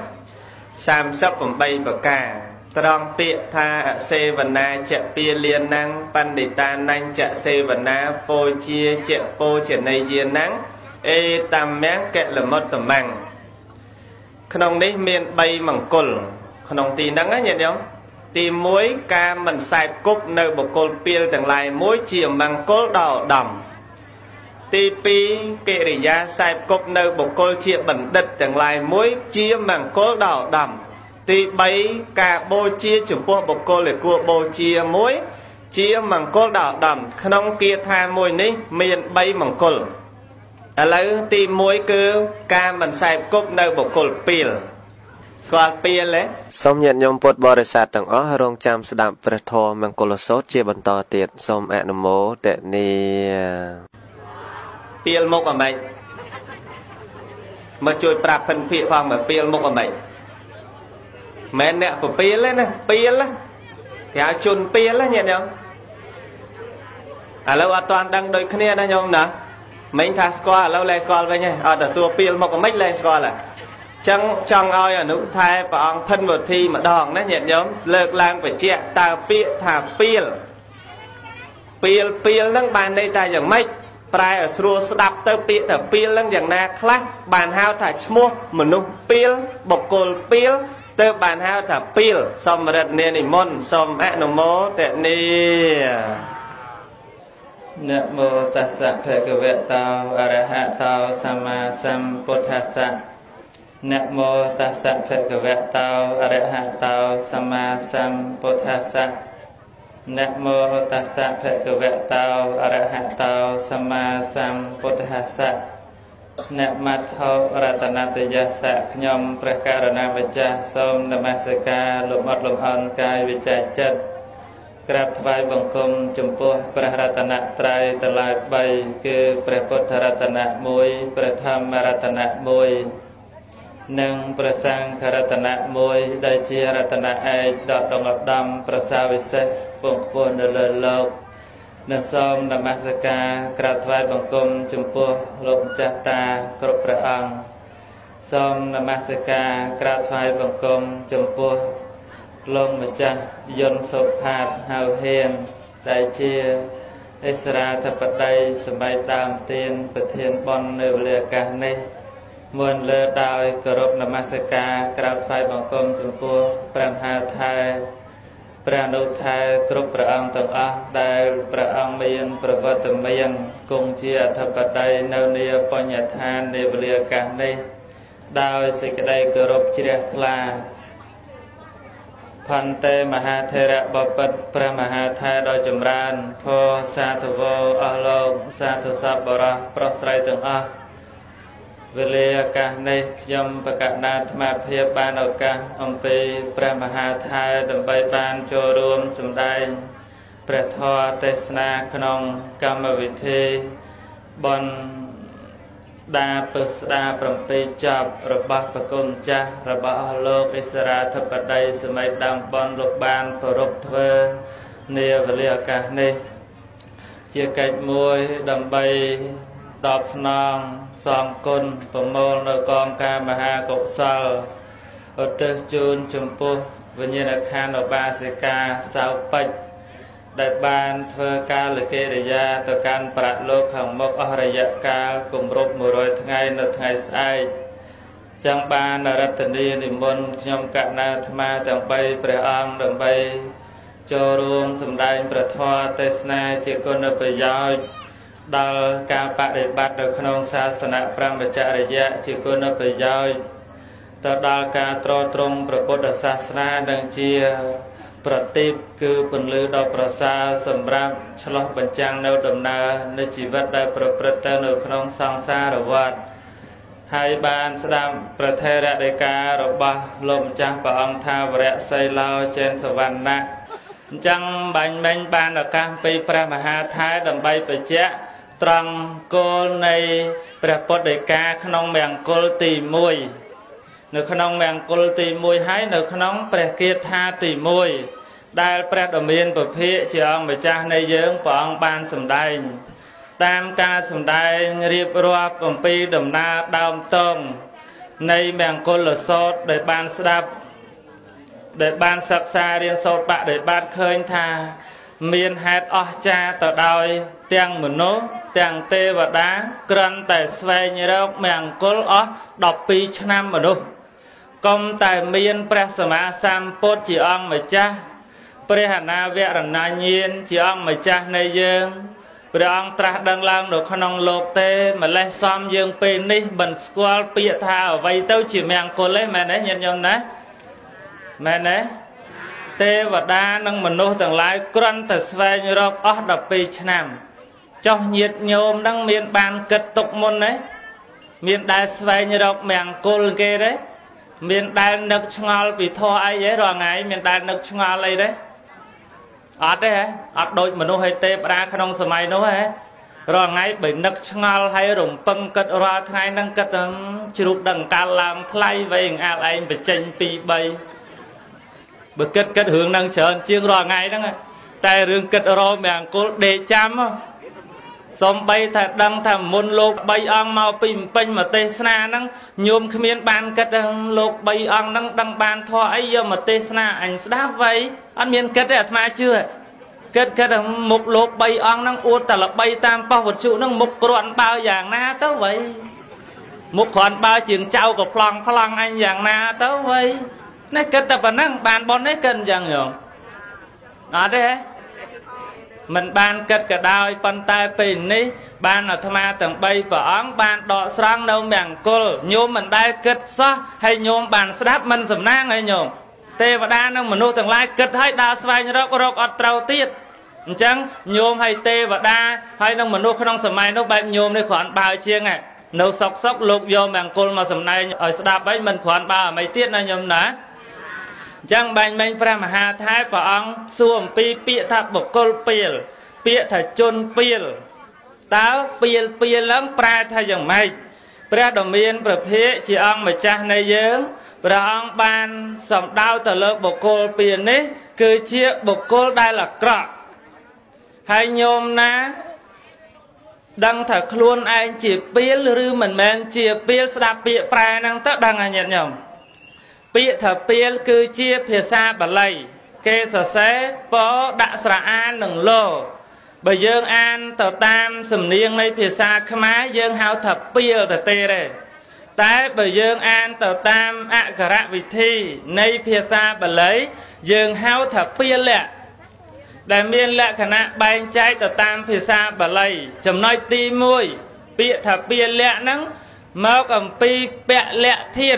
38ប្រការត្រង់ពាក្យថាអសេវនាចពាលានังបណ្ឌិតានัญចសេវនាពោជាចពោជនេយានังអេតាមមង្គលមត្តមੰក្នុងនេះមាន3មង្គលក្នុងទីហ្នឹងណាញាតិញោមទី1ការមិនសែបគប់នៅបុគ្គលពាលទាំងឡាយមួយជាមង្គលដ៏ឧត្តមទី2កិរិយាសែបគប់នៅបុគ្គលជាបណ្ឌិតទាំងឡាយមួយជាមង្គលដ៏ឧត្តមទី3ការបូជាចំពោះបុគ្គលដែលគួរបូជាមួយជាមង្គលដ៏ឧត្តមក្នុងគាថាមួយនេះមាន3មង្គលឥឡូវទី1គឺការមិនសែបគប់នៅបុគ្គលពាលស្គាល់ពាលទេសូមញាតិញោមពុទ្ធបរិស័ទទាំងអស់រងចាំស្ដាប់ព្រះធម៌មង្គលសូត្រជាបន្តទៀតសូមអនុមោទនាពាលមុខអ្មេចមកជួយប្រាប់ភិនភាកផងមើលពាលមុខអ្មេចមែនអ្នកពពាលទេណាពាលគេហៅជន់ពាលញាតិញោម à lâu ở toàn đang đôi kia đó nhôm nè mình thà score lâu lên score với nhé ở tại xua pil một cái mấy lên score là chẳng trong oi ở nút thay và ông thân một thi mà đòn đấy nhận nhóm lợt lang phải chia ta pia thà pil nâng bàn đây ta chẳng mấy prai ở xua đập tới pia thà pil nâng chẳng na khác bàn hao thà mua một nút pil bọc cồn pil tới bàn hao thà pil xong mà đặt nền môn xong ạ nô mô tệ ni Namo tassa bhagavato arahato sama sambuddhassa. Namo tassa bhagavato arahato sama sambuddhassa. Namo tassa bhagavato arahato sama sambuddhassa. Namato ratanatayassa khnyomព្រះករុណាម្ចាស់សូមនមស្ការលោកអត់លំអរកាយវិជ្ជាចិត្តក្រាបថ្វាយបង្គំចំពោះព្រះរតនត្រ័យទាំងឡាយ3គឺព្រះពុទ្ធរតនៈ1ព្រះធម្មរតនៈ1និងព្រះសង្ឃរតនៈ1ដែលជារតនៈឯកដ៏ដងឧត្តមប្រសើរវិសេសពងខ្ពស់នៅលើលោកនិងសូមនមស្ការក្រាបថ្វាយបង្គំចំពោះលោកម្ចាស់តាគ្រប់ព្រះអង្គសូមនមស្ការក្រាបថ្វាយបង្គំចំពោះលោកម្ចាស់យន្តសុផាតហៅហ៊ានដែលជាអិសរាធិបតីសម្ប័យដើមទានប្រធានបុណ្យនៅវេលាឱកាសនេះមុនលើដោយគោរពនមស្ការក្រាបថ្វាយបង្គំចំពោះព្រះមហាថេរព្រះអនុថេរគ្រប់ព្រះអង្គទាំងអស់ដែលព្រះអង្គមានប្រវត្តិមានគង់ជាអធិបតីនៅនាបញ្ញដ្ឋាននៃវេលាឱកាសនេះដោយសេចក្តីគោរពជ្រះថ្លាផន្តេមហាថេរៈបពិតព្រះមហាថេរដ៏ចម្រើនធម៌សាធវោអស់លោកសាធុសពបរោះប្រុសស្រីទាំងអស់វេលាឱកាសនេះខ្ញុំបកណាអាត្មាភាពបានឱកាសអំពីព្រះមហាថេរដើម្បីបានចូលរួមសម្ដែងព្រះធម៌ទេសនាក្នុងកម្មវិធីបុណ្យដាពឹស្ដា7ចប់របស់ប្រគុណចាស់របស់អស់លោកឥសរាធិបតីសម័យដើមបុណ្យលោកបានគោរពធ្វើនាវេលាឱកាសនេះជាកិច្ចមួយដើម្បីតបស្នងសងគុណប្រមូលនៅកងការមហាកុសលឧទ្ទិសជូនចំពោះវិញ្ញាណក្ខន្ធឧបាសិកាសៅពេជ្រដែលបានធ្វើការលកិរិយាទៅកាន់ប្រាក់លោកខាងមុខអស់រយៈកាលគម្រប់100ថ្ងៃនៅថ្ងៃស្អែកចឹងបានរតនីនិមន្តខ្ញុំកណ្ណាអាត្មាទាំង3ព្រះអង្គដើម្បីចូលរួមសម្ដែងព្រះធម៌ទេសនាជាគុណប្រយោជន៍ដល់ការបដិបត្តិនៅក្នុងសាសនាព្រហ្មចរិយៈជាគុណប្រយោជន៍ទៅដល់ការទ្រទ្រង់ព្រះពុទ្ធសាសនានិងជាប្រទីបគឺពន្លឺដ៏ប្រសើរសម្រាប់ឆ្លុះបញ្ចាំងនៅដំណើរនៃជីវិតដែលប្រព្រឹត្តទៅនៅក្នុងសង្សារវដ្តហើយបានស្ដាប់ព្រះថេរដីការបស់លោកម្ចាស់ព្រះអង្គថាវរៈសីឡោចេនសវណ្ណៈអញ្ចឹងបាញ់មិញបានឱកាសពីព្រះមហាថេរដើម្បីបញ្ជាក់ត្រង់គោលនៃព្រះពុទ្ធដីកាក្នុងមង្គលទី1នៅក្នុងមង្គលទី1ហើយនៅក្នុងព្រះគាថាទី1ដែលព្រះដ៏មានពភៈជាអង្គម្ចាស់នៃយើងព្រះអង្គបានសម្ដែងតាមការសម្ដែងរៀបរាប់អំពីដំណើរដើមតងនៃមង្គលសូត្រដែលបានស្ដាប់ដែលបានសិក្សារៀនសូត្របដិបត្តិឃើញថាមានហេតុអស្ចារ្យទៅដោយទាំងមនុស្សទាំងទេវតាគ្រាន់តែស្វែងរកមង្គលអស់12ឆ្នាំមនុស្សកុំតែមានព្រះសម្មាសម្ពុទ្ធជាអង្គម្ចាស់ព្រះអនាវរណញ្ញាណជាអង្គម្ចាស់នៃយើងព្រះអង្គត្រាស់ដឹងឡើងនៅក្នុងលោកទេម្លេះសំយើងពេលនេះមិនស្គាល់ពាក្យថាអ្វីទៅជាមង្គលទេមែនទេញាតិញោមណាមែនទេទេវតានិងមនុស្សទាំងឡាយគ្រាន់តែស្វែងរកអស់12ឆ្នាំចុះញាតិញោមនឹងមានបានគិតទុកមុនទេមានដែលស្វែងរកមង្គលគេទេមានដែលនឹកឆ្ងល់ពីធម៌អីទេរាល់ថ្ងៃមានដែលនឹកឆ្ងល់អីទេអត់ទេហ៎អត់ដូចមនុស្សឲ្យទេវតាក្នុងសម័យនោះហ៎រាល់ថ្ងៃបើនឹកឆ្ងល់ហើយរំពឹងគិតរាល់ថ្ងៃហ្នឹងគិតថាជ្រូកដឹងកាលឡើងថ្លៃវែងអាលឯងបញ្ចេញ2 3បើគិតរឿងហ្នឹងច្រើនជាងរាល់ថ្ងៃហ្នឹងតែរឿងគិតរមង្គលដេកចាំ xóm bay thà đăng thà môn lục bay ong mau pin pin mà tê sna nắng nhôm khmiên ban kết lục bay ong nắng đăng ban thọ ấy giờ mà tê sna anh đáp vậy anh miên kết đấy mà chưa kết mục lục bay ong nắng uấtแต่ละbay tam bao vật trụ nắng mục còn bao dạng na tới vậy mục còn bao chuyện trao của phong anh dạng na tới vậy này kết tập năng bàn bon đấy cần chẳng hiểu à đấy mình ban kết cả đôi pan tay pin ní ban ở tham gia tầng bay và óng ban đọ sang đâu mèng cô nhôm mình đai kết xóa hay nhôm bàn đáp mình sầm nang hay nhôm tê và đa năng mình nuôi tầng lai kết hay đa xoay như đó có rọc ọt trâu tiết chẳng nhôm hay tê và đa hay năng mình nuôi không sầm mai nó bay nhôm đây khoản bao chiêng này nấu sọc lục vô mèng cô mà sầm này ở đáp ấy mình khoản bao mấy tiết này nhôm đã chẳng bánh mình phải mà hà thái và ông xuồng pi pịa tháp bọc cô piel pịa thả chôn piel táo piel lắm pra thay dòng mày pra đồng miên pra phía chỉ ông mà cha này dưỡng pra ông ban sầm đau tờ lớp bọc cô piel ní cứ chia bọc cô đây là cọ hay nhôm ná đăng thả luôn anh chỉ piel rư mình men chỉ piel đạp pịa pra năng tất đăng à nhận nhầm Pịa thập piel cứ chia phía xa bà lầy kê sở xế bó đạ sra an nâng lô bởi dương an tờ tam sầm niên này phía xa khmá dương hao thập piel tờ tê rê tái bởi dương an tờ tam ạ cả rạ vị thi này phía xa bà lấy dương hao thập piel lẹ đại miên lẹ khả nạ bánh cháy tờ tam phía xa bà lầy chầm nói ti mùi pịa thập piel lẹ nắng mau cầm pi bẹ lẹ thiệt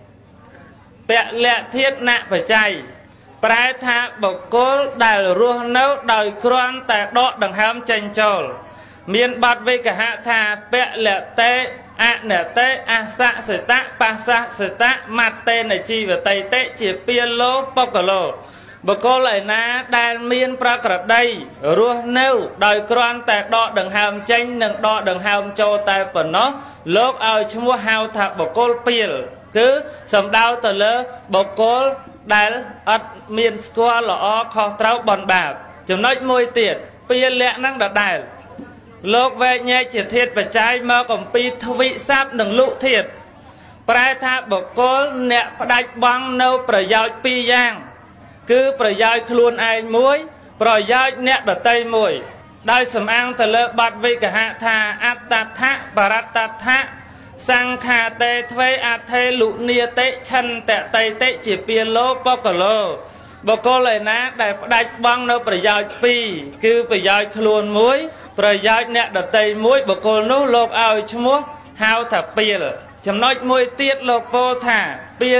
bẹ lẹ thiết nạ phải chay Prai tha bọc cố đài ruột nấu đòi kroan tại đọ đằng hám chanh trol miền bát với cả hạ tha bẹ lẹ tê ạ nẻ tê a xạ sợi tạ pa xạ sợi tạ mặt tê này chi và tây tê chỉ piên lô bọc lô bọc cố lại ná đài miền pra cật đây ruột nấu đòi kroan tại đọ đằng hám chanh nâng đọ đằng hám châu tại phần nó lốp ao chung mua hao thà bọc cố piên cứ sầm đau tờ lơ bọc cố đại ắt miền square lọ kho trâu bòn bạc chúng nói môi tiệt pia lẹ năng đặt đại lộc về nhẹ chỉ thiệt và trái mà còn pi thú vị sáp đừng lụ thiệt prai tha bọc cố nẹ đạch băng nâuประโยชน์pi giang cứประโยชน์luôn ai muốiประโยชน์nẹ đặt tay muối đại sầm ăn tờ lơ bát với cả hạ tha attha barattha sang kha tê thuê a thê lụ nia tê chân tẹ tây tê chỉ piên lô bọc lô bọc cô lại ná đại đạch băng nâuประโยชน์pi cứประโยชน์luôn muốiประโยชน์nẹ đặt tay muối bọc cô nô lộc ao chmua hao thả piên chấm nói muối tiết lộc po thả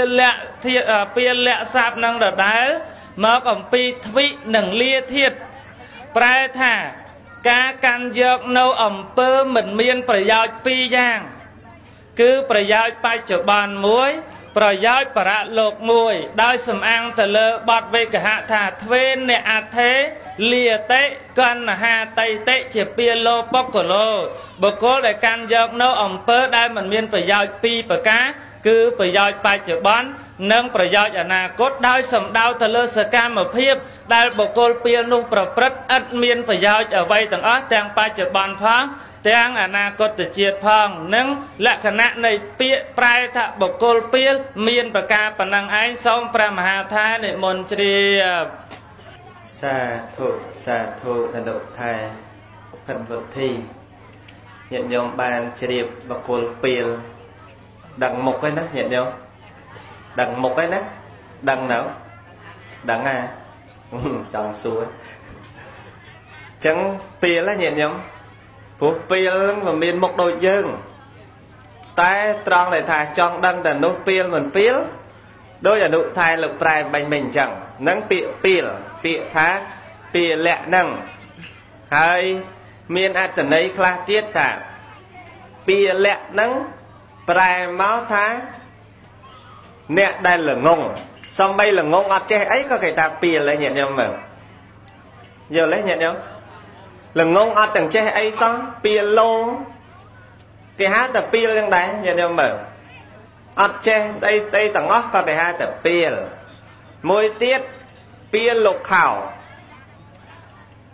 piên lẹ sạp năng đặt đá mà còn pi thvị nâng lia thiệt prai thả cá căn dọc nâu ẩm pơ mình miên ประโยชน์ pi giang cứ ประโยชน์ ปัจจุบันមួយ ประโยชน์ ประโลกមួយ ដោយសំអាងទៅលើបទវេកហៈថាទ្វេអ្នកអថេលាតិកណ្ហាតៃតិជាពាលោបកលោបុគ្គលដែលកាន់យកនៅអំពើដែលមិនមានប្រយោជន៍ពីរប្រការគឺប្រយោជន៍បច្ចុប្បន្ននិងប្រយោជន៍អនាគតដោយសំដៅទៅលើសកម្មភាពដែលបុគ្គលពាលនោះប្រព្រឹត្តឥតមានប្រយោជន៍អ្វីទាំងអស់ទាំងបច្ចុប្បន្នផងទាំងអនាគតជាតិផងនិងលក្ខណៈនៃពាក្យប្រែថាបុគ្គលពាលមានប្រការប៉ុណ្ណឹងឯងសូមព្រះមហាថានិមន្តជ្រាបសាធុអនុថែផិនពុទ្ធីញាតិញោមបានជ្រាបបុគ្គលពាលដឹងមុខឯណាញាតិញោមដឹងមុខឯណាដឹងនៅដឹងហ่าចង់សួរចឹងពាលញាតិញោមព្រោះពាលមិនមានមុខដូចយើងតែត្រង់ដែលថាចង់ដឹងតែនោះពាលមិនពាលដោយអនុថែលោកប្រែបាញ់មិញអញ្ចឹងហ្នឹងពាក្យពាលពាក្យថាពាលៈហ្នឹងហើយមានអត្ថន័យខ្លះទៀតថាពាលៈហ្នឹងប្រែមកថាអ្នកដែលល្ងងសំបីល្ងងអត់ចេះអីក៏គេថាពាលហើយញាតិញោមមើលយល់ទេញាតិញោមល្ងងអត់ទាំងចេះអីសោះពាលលោគេហៅតែពាលហ្នឹងដែរញាតិញោមមើលអត់ចេះស្អីទាំងអស់ក៏គេហៅតែពាលមួយទៀតពាលលោកខោ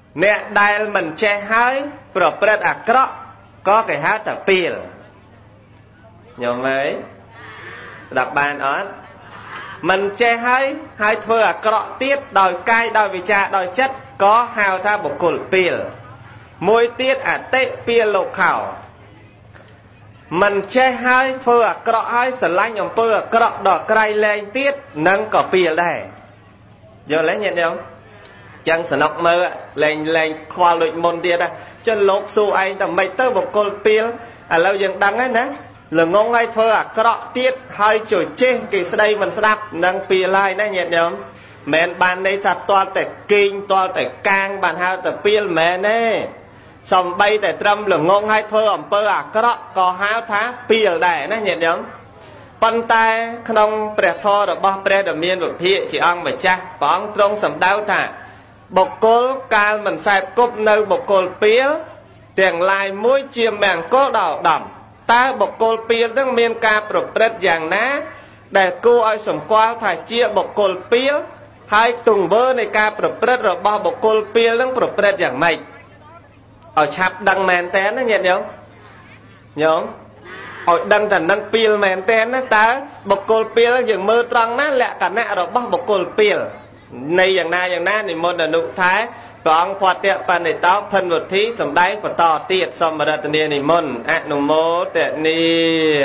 nè đai mình che hơi pro pret à cọ có cái hát tập pil nhớ mấy đọc bàn ớt mình che hơi hai thưa à cọ tiết đòi cay đòi vị trà đòi chất có hào tha bộc cột pil môi tiết à tệ pil lục khảo mình che hơi thưa à cọ hơi sờ lanh nhom pưa à cọ đỏ cay lên tiết nâng có pil đây giờ lấy nhận không chẳng sờ nọc mơ lên lên khoa luyện môn tiết à cho lốp su anh tầm mấy tơ bộc cột pil à lâu dần đắng ấy nè là ngon ngay thưa à cọ tiết hơi chổi chê kỳ sau đây mình sẽ đáp nâng pil lại nè nhận không mẹ bạn đây thật toa tại kinh toa tại cang bạn hao tại pil mẹ nè xong bay tại trâm là ngon ngay thưa ẩm pơ à cọ có hao thá pil đẻ nè nhận không pan tay không bẹt thò được bao bẹt được miên được phía chỉ ăn mà cha bóng trong sầm đau thả bọc cối cao mình xài cúp nơi bọc cối pía tiền lại mũi chiêm mèn cố đỏ đầm ta bọc cối pía đang miên ca bọc bẹt dạng ná để cô ai sầm qua thả chia bọc cối pía hai tùng bơ này ca bọc bẹt rồi bao bọc cối pía đang bọc bẹt dạng mày ở chắp đằng mèn té nó nhận không nhớ ở đăng thành đăng pil mèn tên á ta bọc cột pil dừng mơ trăng ná lẹ cả nạ rồi bắt bọc cột pil nàyอย่างna thì môn là nụ thái còn phật tiệp pan để tao phân một thí sầm đáy và to tiệt xong mà đặt tiền này môn nụ mô tệ ni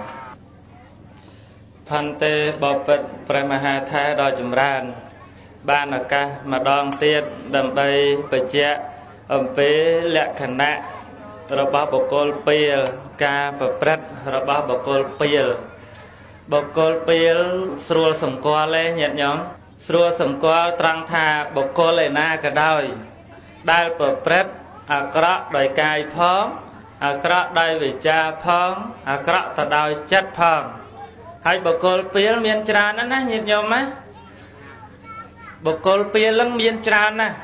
phân tê bọc vật pramaha thái đo chùm ran ban ở ca mà đòn tiệt đầm bay bạch chẹ phế lẹ khả nạ rồi bao bọc cột pil ca bọc bẹt rồi bao bọc cột pil srul sầm qua lên nhận nhóm srul sầm qua trăng thà bọc cột lên na cả đôi đai bọc bẹt à cọ đòi cài phong à cọ đòi vị cha phong à cọ ta đòi chất phong hai bọc cột pil miên tràn á nhận nhóm á bọc cột pil lăng miên tràn á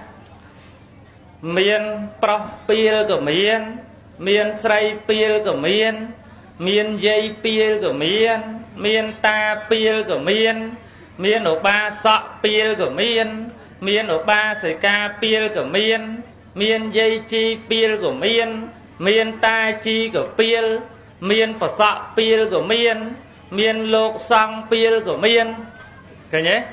miên pro pil của miên sray pil của miên dây pil của miên ta pil của miên ở ba sọ pil của miên ở ba sợi ca pil của miên dây chi pil của miên ta chi của pil miên phật sọ pil của miên lục song pil của cái nhé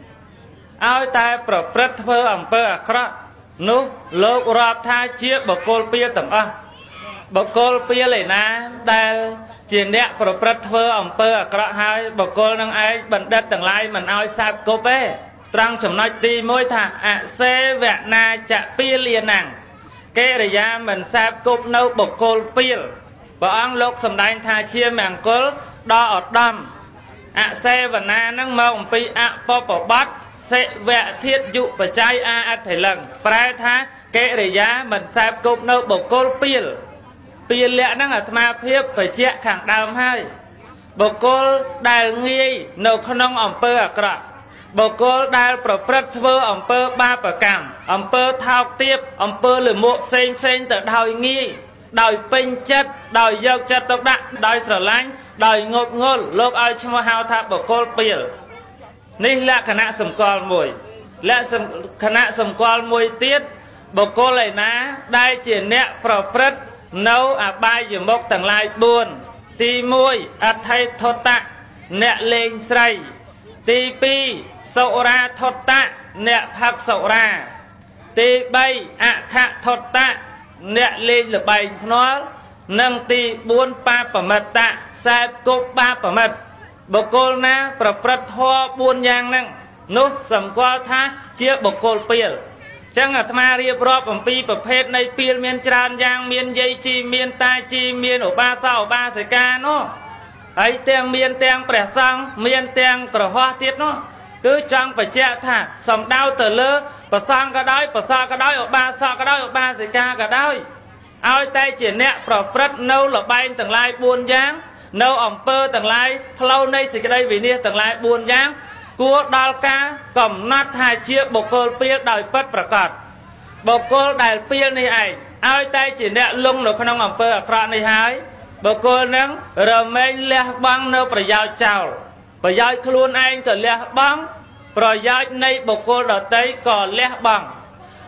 ai ta pro pret phơ ẩm pơ à khra nô lục rạp tha chia bọc cột pil tầm a bọc cột pia lại na ta chỉ nẹt pro pret phơ ẩm pơ à cọ hai bọc cột năng ai bận đất tầng lai mình ao sạp cột pe trăng chấm nói ti môi thả à xe vẹn na chạ pia liền nàng cái này ra mình sạp cột nâu bọc cột pia và ăn lộc sầm đai tha chia mảng cột đo ở đầm à xe và na năng mông pi à po bát sẽ vẽ thiết dụ và trai a thể lần phải tha cái này ra mình sạp cột nâu bọc cột pia lẽ năng ở tham phiếp phải che khẳng đàm hai bọc cột đài nghi nâu khôn ẩm pơ à cọ bọc cột đài pro pret thơ ẩm pơ ba bờ cam ẩm pơ thao tiếp ẩm pơ lửa mộ sen từ đòi nghi đòi pin chất đòi dọc chất tốc đạn đòi sở lánh đòi ngột ngôn lốp ai cho hao tháp bọc cột pia nên là khả năng sầm còi mùi là khả năng sầm còi mùi tiết bọc cột này ná đai chỉ nẹt pro pret nấu à bài giữa mốc tầng lai buồn ti môi à thay thốt tạ nẹ lên sray ti pi sậu ra thốt tạ nẹ phạc sậu ra ti bay à khạ thốt tạ nẹ lên là bài nó nâng ti buôn pa pa mật tạ sai cốt pa pa mật bọc cô na pra prat hoa buôn nhang năng nút sầm qua tha chia bọc cô pil chẳng là tham ria prop bằng piประเภท này pil miên tràn giang miên dây chi miên tai chi miên ở ba sao ba sợi ca nó ấy tiếng miên tiếng bẻ sang miên tiếng bẻ hoa tiết nó cứ chẳng phải che thả sầm đau từ lơ bẻ sang cả đói bẻ sang cả đói ở ba sao cả đói ở ba sợi ca cả đói ai tay chỉ nẹt prop nâu là bay tầng lai buôn giang nâu ẩm pơ tầng lai lâu nay sẽ cái đây vì nia tầng lai buôn giang cua đào ca cầm nát hai chiếc bọc cột pia đòi bắtประกาศbọc cột đài pia này ai tay chỉ nẹt lung được không ẩm pơ cọ này hái bọc cột nắng rồi mấy lẹ băng nâuประยาว chào ประยาว ខ្លួន ឯង ក៏ លះ បង់ ប្រយោជន៍ នៃ បុគ្គល ដទៃ ក៏ លះ បង់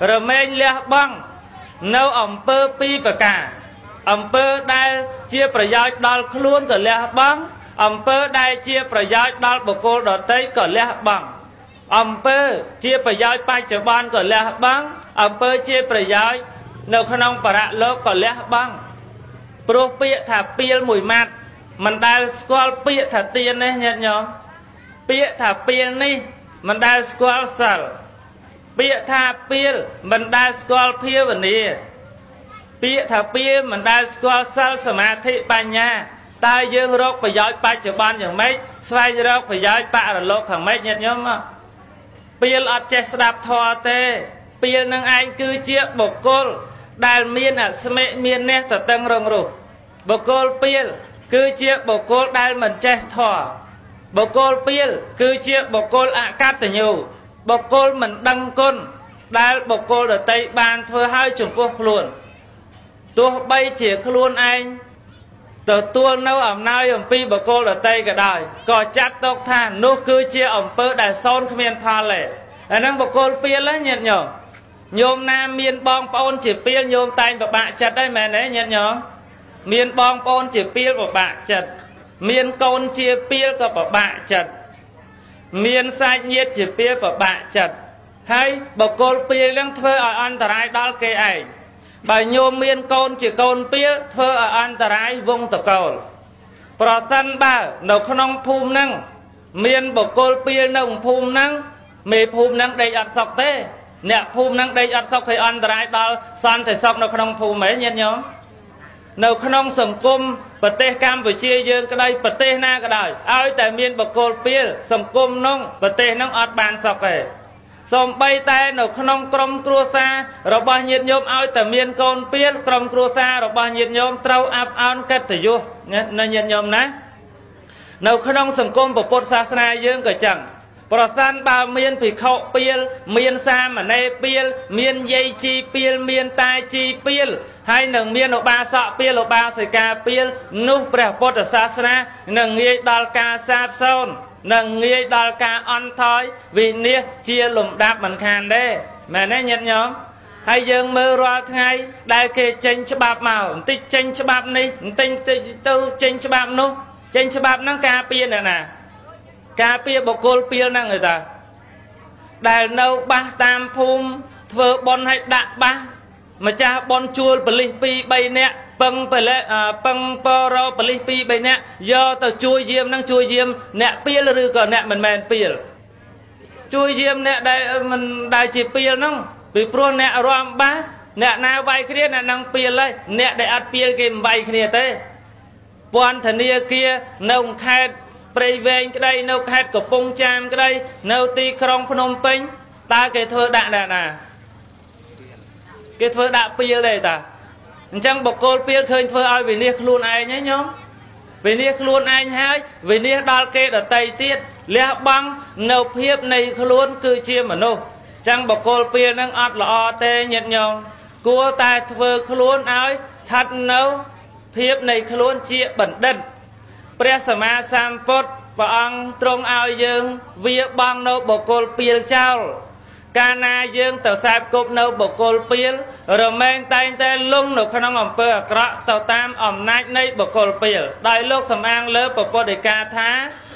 រមែងលះបង់នៅអំពើពីរប្រការអំពើដែលជាប្រយោជន៍ដល់ខ្លួនក៏លះបង់អំពើដែលជាប្រយោជន៍ដល់បុគ្គលដទៃក៏លះបង់អំពើជាប្រយោជន៍បច្ចុប្បន្នក៏លះបង់អំពើជាប្រយោជន៍នៅក្នុងបរលោកក៏លះបង់ព្រោះពាក្យថាពាលមួយម៉ាត់មិនដែលស្គាល់ពាក្យថាទាននេះញាតិញោមពាក្យថាពាលនេះមិនដែលស្គាល់សិលពាក្យថាពាលមិនដែលស្គាល់ភាវនាពាក្យថាពាលមិនដែលស្គាល់សិលសមាធិបញ្ញាតើយើងរកប្រយោជន៍បច្ចុប្បន្នយ៉ាងម៉េចស្វែងរកប្រយោជន៍បរលោកខាងម៉េចញាតិញោមពាលអត់ចេះស្ដាប់ធម៌ទេពាលនឹងឯងគឺជាបុគ្គលដែលមានអស្មិមាននេះតតឹងរងរុះបុគ្គលពាលគឺជាបុគ្គលដែលមិនចេះធម៌បុគ្គលពាលគឺជាបុគ្គលអកតញ្ញូបុគ្គលមិនដឹងគុណដែលបុគ្គលដទៃបានធ្វើឲ្យចំពោះខ្លួនទោះបីជាខ្លួនឯងទទួលនៅអំណោយអំពីបុគ្គលដទៃក៏ដោយក៏ចាត់ទុកថានោះគឺជាអំពើដែលសូន្យគ្មានផលទេអាហ្នឹងបុគ្គលពាលញាតិញោមញោមណាមានបងប្អូនជាពាលញោមតែងពិបាកចិត្តហើយមែនទេញាតិញោមមានបងប្អូនជាពាលពិបាកចិត្តមានកូនជាពាលក៏ពិបាកចិត្តមានសាច់ញាតិជាពាលពិបាកចិត្តហើយបុគ្គលពាលនឹងធ្វើឲ្យអន្តរាយដល់គេឯងបើញោមមានកូនជាកូនពាលធ្វើឲ្យអន្តរាយវង្សតកូលប្រសិនបើនៅក្នុងភូមិហ្នឹងមានបុគ្គលពាលនៅភូមិហ្នឹងមេភូមិហ្នឹងដេកអត់សុខទេអ្នកភូមិហ្នឹងដេកអត់សុខធ្វើអន្តរាយដល់សន្តិសុខនៅក្នុងភូមិហ៎ញាតិញោមនៅក្នុងសង្គមប្រទេសកម្ពុជាយើងក្តីប្រទេសណាក៏ដោយឲ្យតែមានបុគ្គលពាលសង្គមនោះប្រទេសនោះអត់បានសុខទេសូម្បីតែនៅក្នុងក្រុមគ្រួសាររបស់ញាតិញោមឲ្យតែមានកូនពាលក្រុមគ្រួសាររបស់ញាតិញោមត្រូវអាប់អោនកិត្តិយសណាញាតិញោមណានៅក្នុងសង្គមពុទ្ធសាសនាយើងក៏ចឹងប្រសិនបើមានភិក្ខុពាលមានសាមណេរពាលមានយាយជីពាលមានតាជីពាលហើយនឹងមានឧបាសកពាលឧបាសិកាពាលនោះព្រះពុទ្ធសាសនានឹងងាយដល់ការសាបសូន្យនឹងងាយដល់ការអន់ថយវិនិច្ឆ័យជាលំដាប់មិនខានទេមែនទេញាតិញោមហើយយើងមើលរាល់ថ្ងៃដែលគេចេញច្បាប់មកបន្តិចចេញច្បាប់នេះបន្តិចទៅចេញច្បាប់នោះចេញច្បាប់ហ្នឹងការពារអ្នកណាការពារបុគ្គលពាលហ្នឹងឯតាដែលនៅបាសតាមភូមិធ្វើបុណ្យឲ្យដាក់បាសម្ចាស់បុណ្យជួលប៉ូលីស 2-3 នាក់ពឹងប៉រប៉ូលីស 2-3 នាក់យកទៅជួយយាមហ្នឹងជួយយាមអ្នកពាលឬក៏អ្នកមិនមែនពាលជួយយាមអ្នកដែលមិនដែលជាពាលហ្នឹងពីព្រោះអ្នករំបាសអ្នកណាវាយគ្នាអ្នកនឹងពាលហើយអ្នកដែលអត់ពាលគេមិនវាយគ្នាទេពន្ធនាគារនៅខេត្តព្រៃវែងក្តីនៅខេត្តកំពង់ចាមក្តីនៅទីក្រុងភ្នំពេញតើគេធ្វើដាក់អ្នកណាគេធ្វើដាក់ពាលទេតាអញ្ចឹងបុគ្គលពាលឃើញធ្វើឲ្យវិនិច្ឆ័យខ្លួនឯងហ្នឹងញោមវិនិច្ឆ័យខ្លួនឯងហើយវិនិច្ឆ័យដល់គេដទៃទៀតលះបង់នៅភាពនៃខ្លួនគឺជាមនុស្សអញ្ចឹងបុគ្គលពាលហ្នឹងអត់ល្អទេញាតិញោមគួរតែធ្វើខ្លួនឲ្យស្ថិតនៅភាពនៃខ្លួនជាបណ្ឌិតព្រះសម្មាសម្ពុទ្ធព្រះអង្គទ្រង់ឲ្យយើងវាបង់នៅបុគ្គលពាលចោលកាលណាយើងទៅសាបគប់នៅបុគ្គលពាលរមែងតែងតែលងនៅក្នុងអំពើអាក្រក់ទៅតាមអំណាចនៃបុគ្គលពាលដោយលោកសំអាងលើពុទ្ធដីកាថា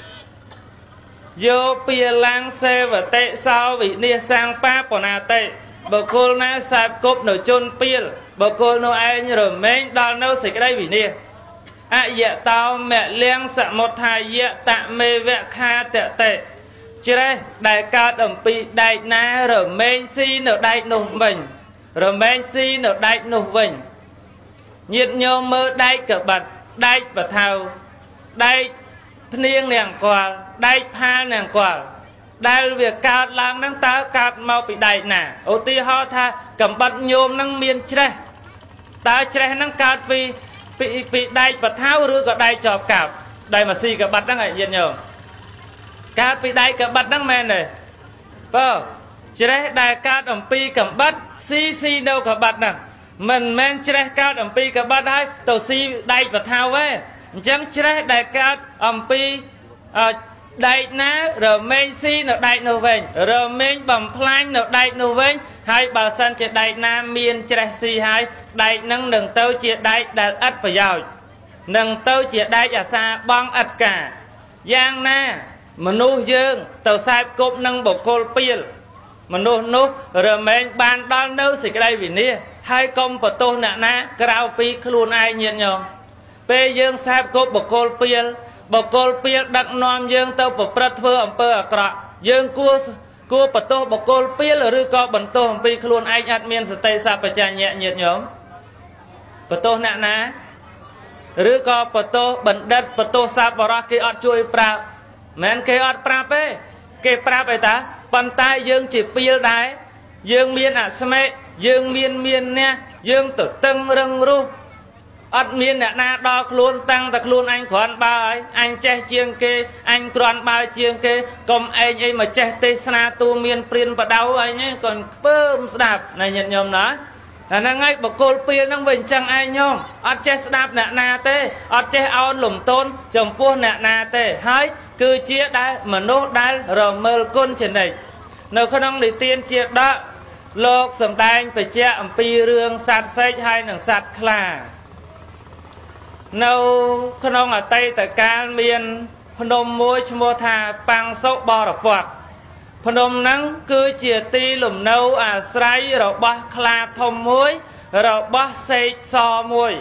យោពាឡាំងសេវតិសោវិនិច្ឆ័យបាបណាតិបុគ្គលណាសាបគប់នៅជនពាលបុគ្គលនោះឯងរមែងដល់នៅសេចក្តីវិនិច្ឆ័យអយតោមលៀងសមុថាយៈតមេវខាតតិជ្រេះដែលកើតអំពីដែកណារមែងស៊ីនៅដែកនោះវិញរមែងស៊ីនៅដែកនោះវិញញាតិញោមមើលដែកកបាត់ដែកបថៅដែកភ្នៀងនាងកលដែកផាលនាងកលដែលវាកើតឡើងហ្នឹងតើកើតមកពីដែកណាឧទាហរណ៍ថាកំបិតញោមហ្នឹងមានជ្រេះតើជ្រេះហ្នឹងកើតពីដែកបថៅឬក៏ដែកជាប់កាប់ដែលមកស៊ីកបាត់ហ្នឹងឲ្យញាតិញោមកើតពីដែកកបាត់ហ្នឹងមែនទេបើជ្រេះដែលកើតអំពីកំបាត់ស៊ីនៅកបាត់ហ្នឹងមិនមែនជ្រេះកើតអំពីកបាត់ហើយទៅស៊ីដែកបថៅទេអញ្ចឹងជ្រេះដែលកើតអំពី đại ná rồi men si nó đại nó về rồi men bầm phanh nó đại nó về hai bà sân chỉ đại na miên trẻ si hai đại nâng đừng tâu chỉ đại đại ắt phải giàu nâng tâu chỉ đại ở xa băng ắt cả giang na mà nuôi dương tàu sai cốp nâng bộ cô piel mà nuôi rồi men ban đón nấu xịt cái đây vì nia hai công và tô nạ ná cao pi luôn ai nhận nhau pe dương sai cốp bộ cô piel đặt nom dương tàu bộ prật thưa ông pơ ở cọ dương cua bật tô bọc cô pía là rư co bẩn tô hồng pi luôn anh admin sẽ tay sạp và trà nhẹ nhiệt nhóm bật tô nạ ná rư co bật tô bẩn đất bật tô sạp vào ra kia ọt chui prap mẹn kia ọt prap ấy kia prap ấy ta bàn tay dương chỉ pía đáy dương miên ạ same dương miên nè dương tự tưng rưng ru ọt miên nạ ná đo luôn tăng ta luôn anh khoản ba ấy anh che chiêng kê anh khoản ba chiêng kê còn anh ấy mà che tê sna tu miên priên và đau anh ấy còn bơm đạp này nhận nhầm đó là nó ngay bậc cô piên nó bình chẳng ai nhom ọt che đạp nạ na tê ọt che áo lùm tôn chồng pua nạ na tê hai cứ chia đá mà nốt đá rồi mơ côn trên này nếu không ông để tiên chia đó lột sầm đanh phải che ẩm pi rương sạt xếch hay nằng sạt khla nâu khôn ông ở tây tại ca miền phun đông môi mua thà bằng sốc bò đập quạt phun đông nắng cứ chia ti lùm nâu à sấy rồi ba khla thom muối rồi ba xây so muối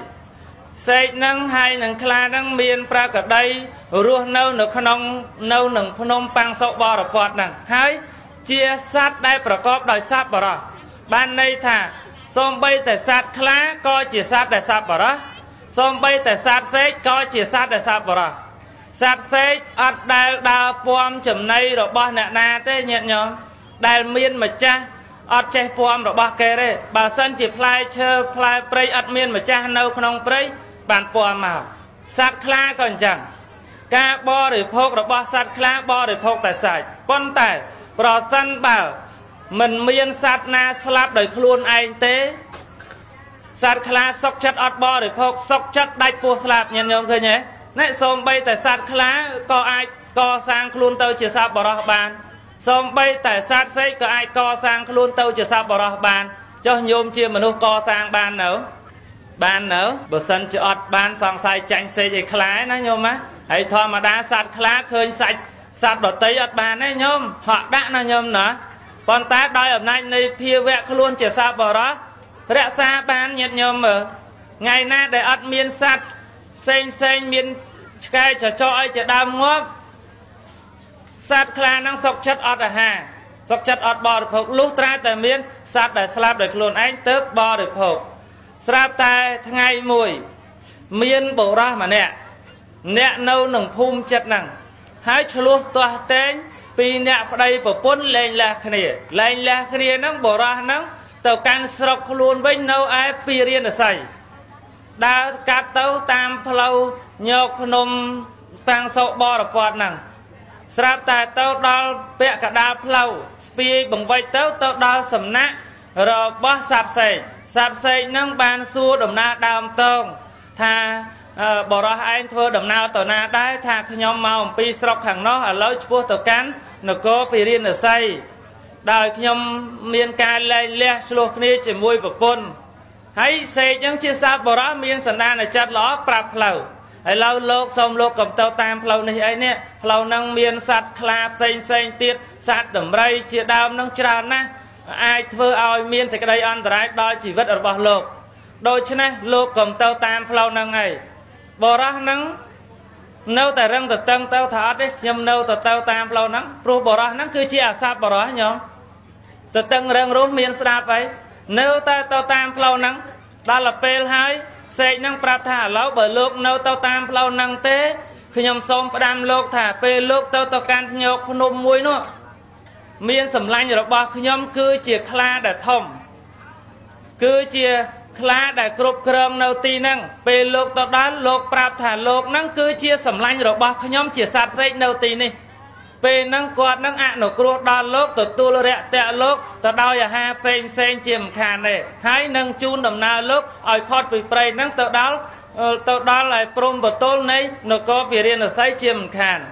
xây nắng hay nằng khla nắng miền pra cả đây ruột nâu nửa khôn ông nâu nằng phun đông bằng sốc bò đập quạt nằng hai chia sát đâyประกอบដោយសត្វបរោះបានន័យថាសូម្បីតែសត្វខ្លាក៏ជាសត្វដែលសត្វបរោះសូម្បីតែសត្វសេកក៏ជាសត្វដែលសត្វបរោះសត្វសេកអត់ដែលដើរពំចំណីរបស់អ្នកណាទេញាតិញោមដែលមានម្ចាស់អត់ចេះពំរបស់គេទេបើសិនជាផ្លែឈើផ្លែព្រៃអត់មានម្ចាស់នៅក្នុងព្រៃបានពំមកសត្វខ្លាក៏អញ្ចឹងការបរិភោគរបស់សត្វខ្លាបរិភោគតែសាច់ប៉ុន្តែប្រសិនបើមិនមានសត្វណាស្លាប់ដោយខ្លួនឯងទេសត្វខ្លាសុកចិត្តអត់បរិភោគសុកចិត្តដាច់ពោះស្លាប់ញាតិញោមឃើញទេនេះសូម្បីតែសត្វខ្លាក៏អាចកសាងខ្លួនទៅជាសត្វបរោះបានសូម្បីតែសត្វសេកក៏អាចកសាងខ្លួនទៅជាសត្វបរោះបានចុះញោមជាមនុស្សកសាងបាននៅបើសិនជាអត់បានសង្ស័យចាញ់សេកឲ្យខ្លាណាញោមណាហើយធម្មតាសត្វខ្លាឃើញសាច់សត្វដតីអត់បានទេញោមហក់ដាក់ណាញោមណាប៉ុន្តែដោយអំណាចនៃភាវៈខ្លួនជាសត្វបរោះរក្សាបានញាតិញោមមើលថ្ងៃណាដែលអត់មានសត្វផ្សេងមានឆ្កែចចកអីជាដើមងាប់សត្វខ្លានឹងសុកចិត្តអត់អាហារសុកចិត្តអត់បរិភោគលុះត្រាតែមានសត្វដែលស្លាប់ដោយខ្លួនឯងទើបបរិភោគស្រាប់តែថ្ងៃមួយមានបុរសម្នាក់អ្នកនៅក្នុងភូមិចិត្តហ្នឹងហើយឆ្លោះទាស់តែងពីអ្នកប្តីប្រពន្ធលែងលះគ្នាហ្នឹងបុរសហ្នឹងទៅកាន់ស្រុកខ្លួនវិញនៅឯពីរាណសីដើរកាត់ទៅតាមផ្លូវញោកភ្នំតាំងសោបរពតហ្នឹងស្រាប់តែទៅដល់ពាក់កណ្ដាលផ្លូវស្ពាយបង្វិចទៅដល់សំណាក់របស់សត្វសេកហ្នឹងបានសួរដំណើរដើមតងថាបរោះឯងធ្វើដំណើរទៅណាដែរថាខ្ញុំមកអំពីស្រុកខាងនោះឥឡូវឆ្ពោះទៅកាន់នគរពីរាណសីដោយខ្ញុំមានការលែងលះឆ្លោះគ្នាជាមួយប្រពន្ធហើយសេកហ្នឹងជាសត្វបរោះមានសន្តានចិត្តល្អប្រាប់ផ្លូវហើយឡូវលោកសូមលោកកុំទៅតាមផ្លូវនេះអីនេះផ្លូវហ្នឹងមានសត្វខ្លាផ្សេងទៀតសត្វដំរីជាដើមហ្នឹងច្រើនណាស់អាចធ្វើឲ្យមានសេចក្តីអន្តរាយដល់ជីវិតរបស់លោកដូច្នេះលោកកុំទៅតាមផ្លូវហ្នឹងឯងបរោះហ្នឹងនៅតែរឹងតតឹងទៅថាអត់ទេខ្ញុំនៅទៅតាមផ្លូវហ្នឹងព្រោះបរោះហ្នឹងគឺជាអាសត្វបរោះញោមតតឹងរឹងរស់មានស្ដាប់អីនៅតែទៅតាមផ្លូវហ្នឹងដល់ពេលហើយសេកហ្នឹងប្រាប់ថាឥឡូវបើលោកនៅទៅតាមផ្លូវហ្នឹងទេខ្ញុំសូមផ្ដាំលោកថាពេលលោកទៅកាន់ញោកភ្នំមួយនោះមានសម្លាញ់របស់ខ្ញុំគឺជាខ្លាដែលធំគឺជាខ្លាដែលគ្រប់គ្រងនៅទីហ្នឹងពេលលោកទៅដល់លោកប្រាប់ថាលោកហ្នឹងគឺជាសម្លាញ់របស់ខ្ញុំជាសត្វសេកនៅទីនេះពេលហ្នឹងគាត់នឹងអនុគ្រោះដល់លោកទទួលរយៈលោកទៅដោយអាហារផ្សេងជាមិនខានទេហើយនឹងជូនដំណើរលោកឲ្យផុតពីព្រៃហ្នឹងទៅដល់ឲ្យព្រំបទលនៃនគរពារាណសីជាមិនខាន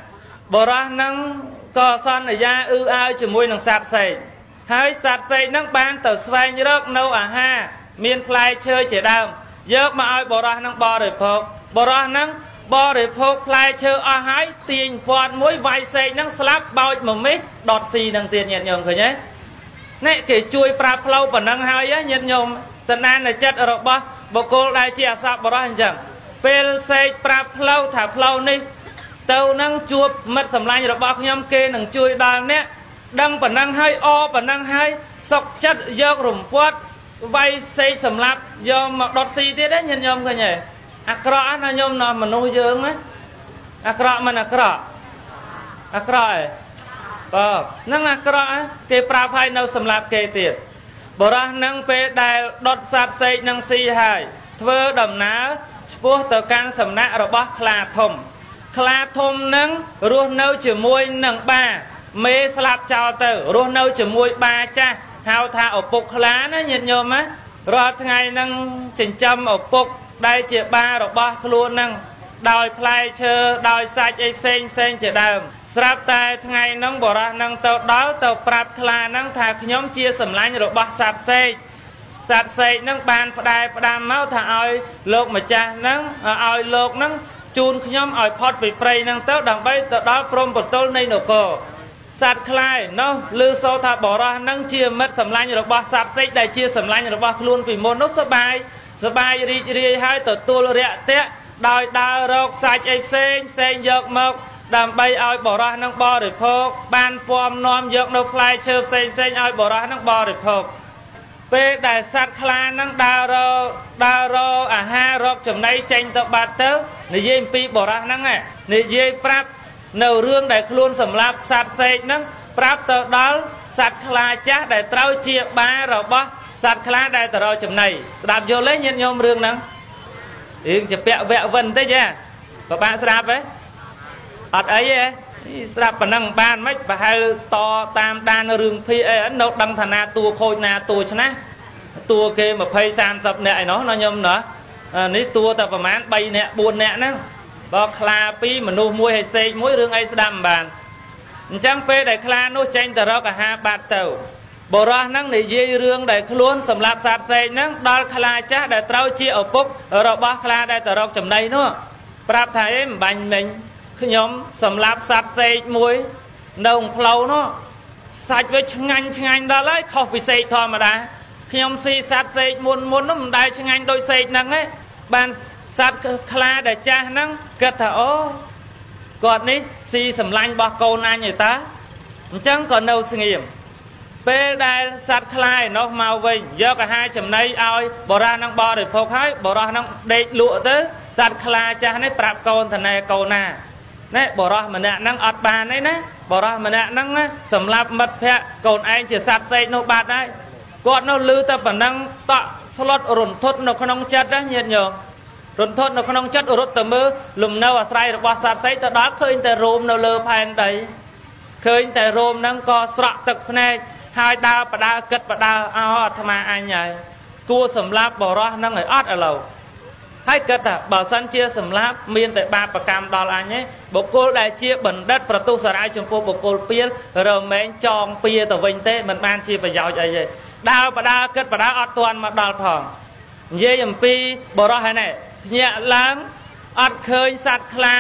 bờ ra nâng co son ở da ai chỉ môi nâng sạt sệt hai sạt sệt nâng ban tờ xoay như rớt nâu ha miền play chơi chỉ đam dớt mà ai bờ ra nâng bò để phô bờ ra nâng bò để phô play chơi hai tiền quạt mũi vài sệt nâng slap bao một mít đọt xì nâng tiền nhẹ nhàng thôi nhé nè kể chui prap lâu và nâng hai á nhẹ nhàng sân an là chất ở bờ bờ cô đại chia sạp bờ ra hình chẳng pel sệt prap lâu thả lâu ní tàu năng chuột mất sầm lai rồi bao nhiêu kê năng chui đàn nè đăng bản năng hay o bản năng hay sọc chất do rủng quát vay xây sầm lạp do mặc đọt xì thế đấy nhân nhom coi nhỉ acro nó nhom nó mà nuôi dưỡng á acro mà acro năng acro kê pra phai nâu sầm lạp kê tiệt bờ ra năng pe đài đọt sạt xây năng xì hai thưa đầm ná búa tờ can sầm nã rồi bao là thùng khla thôm nâng ruột nâu chỉ môi nâng ba mê slap chào tử ruột nâu chỉ môi ba cha hào thà ở phục khla nó nhiệt nhôm á rồi ngày nâng chỉnh châm ở phục đây chỉ ba rồi ba luôn nâng đòi play chơi đòi sạch sen chỉ đờm slap tai ngày nâng bỏ ra nâng tàu đó tàu prap khla nâng thà nhóm chia sầm lanh rồi ba sạt xây nâng bàn đài máu thà oi lột mà cha nâng oi lột nâng chun nhóm ỏi phật bị prey năng tớ đằng bay tớ đó prom bột tôl này nổ cổ sạt khai nó lư sâu thà bỏ ra năng chia mất sầm lanh rồi ba sạt tích đại chia sầm lanh rồi ba luôn vì môn nó sơ bài ri hai tớ tua rẹ té đòi đào rọc sạch sen giật mộc đằng bay ỏi bỏ ra năng bo để phô ban form nom giật nó fly chơi sen ỏi bỏ ra năng bo để phô về đại sát khla năng đào rô ha rọc chấm này tranh tập bát tớ nè dây pi bỏ ra năng à nè dây prap nầu rương đại luôn sầm lạp sát xây năng prap tớ đó sát khla chát đại trao chia ba rồi bó sát khla đại tớ rồi chấm này đạp vô lấy nhân nhôm rương năng yên chụp bẹo vẹo vần thế chứ và bạn đạp ấy ọt ấy sạp bản năng ban mấy và hai to tam đan rừng phi ấy nó đâm thà na tua khôi na tua chứ ná tua kia mà phây san tập nè nó nhôm nữa ní tua tập mán bay nè buồn nè nó bọc khla pi mà nuôi muối hay xây muối rừng ấy đâm bàn chẳng phê đại khla nó tranh tờ cả ha bát tàu bộ ra năng để dây rương đại luôn sầm lạp sạt xây năng đo khla chá đại trao chia ở phúc rồi bác khla đại tờ chấm đây nữa prap thấy bánh mình nhóm sầm lạp sạt xây muối nồng phâu nó sạch với chăng đó lấy không bị xây thôi mà đã nhóm si sạt xây muốn nó đại chăng đôi xây năng ấy ban sạt khla để cha năng kết thở ô còn ní si sầm lanh bọc câu na người ta chẳng còn đâu suy nghiệm pe đại sạt khla nó màu vinh do cả hai chấm này ao bỏ ra năng bò để phô khai bỏ ra năng để lụa tới sạt khla cha này prap câu thằng này câu na nè bỏ ra mà nè năng ọt bàn đấy nè bỏ ra mà nè năng sầm lạp mật phẹ còn anh chỉ sạt xây nó bạt đấy còn nó lư ta bản năng tọ slot run thốt nó không chất đấy nhiệt nhở run thốt nó không chất rút từ mưa lùm nâu à say qua sạt xây ta đó khơi ta rôm nó lơ phèn đấy khơi ta rôm năng co sọt tật này hai đa và đa cất và đa ao tham anh nhảy cua sầm lạp bỏ ra năng người ót ở lầu hay kết à bảo sân chia sầm láp miền tại ba bậc cam đo là nhé bộ cô đại chia bẩn đất và tu sợi trong phố bộ cô pia rồi mấy tròn pia tờ vinh thế mình ban chia phải giàu chạy vậy đào và đa kết và đa ọt toàn mà đào thòng dây dầm pi bỏ ra hay này nhẹ lắm ọt khơi sạt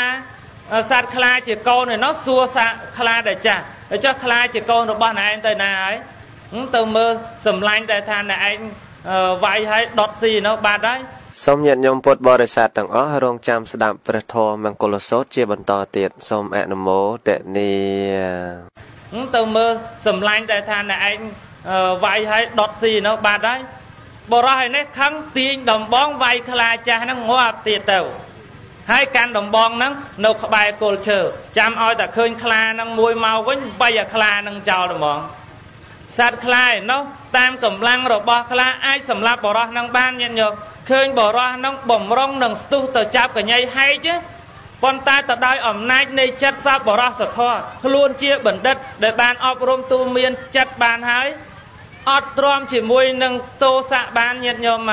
khla chỉ câu này nó xua sạt khla để trả để cho khla chỉ câu nó ban này anh tới này ấy từ mơ sầm lanh tại than này anh vậy hay đọt gì nó bạt đấy Sông nhận nhôm bột bò để sạt tầng ó rong chăm sạm bờ thò mang cô lô sốt chia bẩn to tiệt sông ẹn mố tệ ni từ mơ sầm lanh tại than này anh vậy hay đọt gì nó bạt đấy bò ra hay nét khăng tiền đồng bón vay khla cha nó ngoa tiệt tàu hai can đồng bón nó bài cô chờ chăm oi ta khơi khla nó mùi màu với bây giờ khla nó chào được mong sạt khla nó tam cầm lăng rồi bò khla ai sầm lạp bò ra năng ban nhận nhược khơi bò ra năng bầm rong năng stu tờ chạp cả nhây hay chứ con ta tờ đai ẩm nách này chất sáp bò ra sờ thoa luôn chia bẩn đất để ban ọp rôm tu miên chất ban hái ọt trom chỉ mùi năng tô xạ ban nhận nhược mày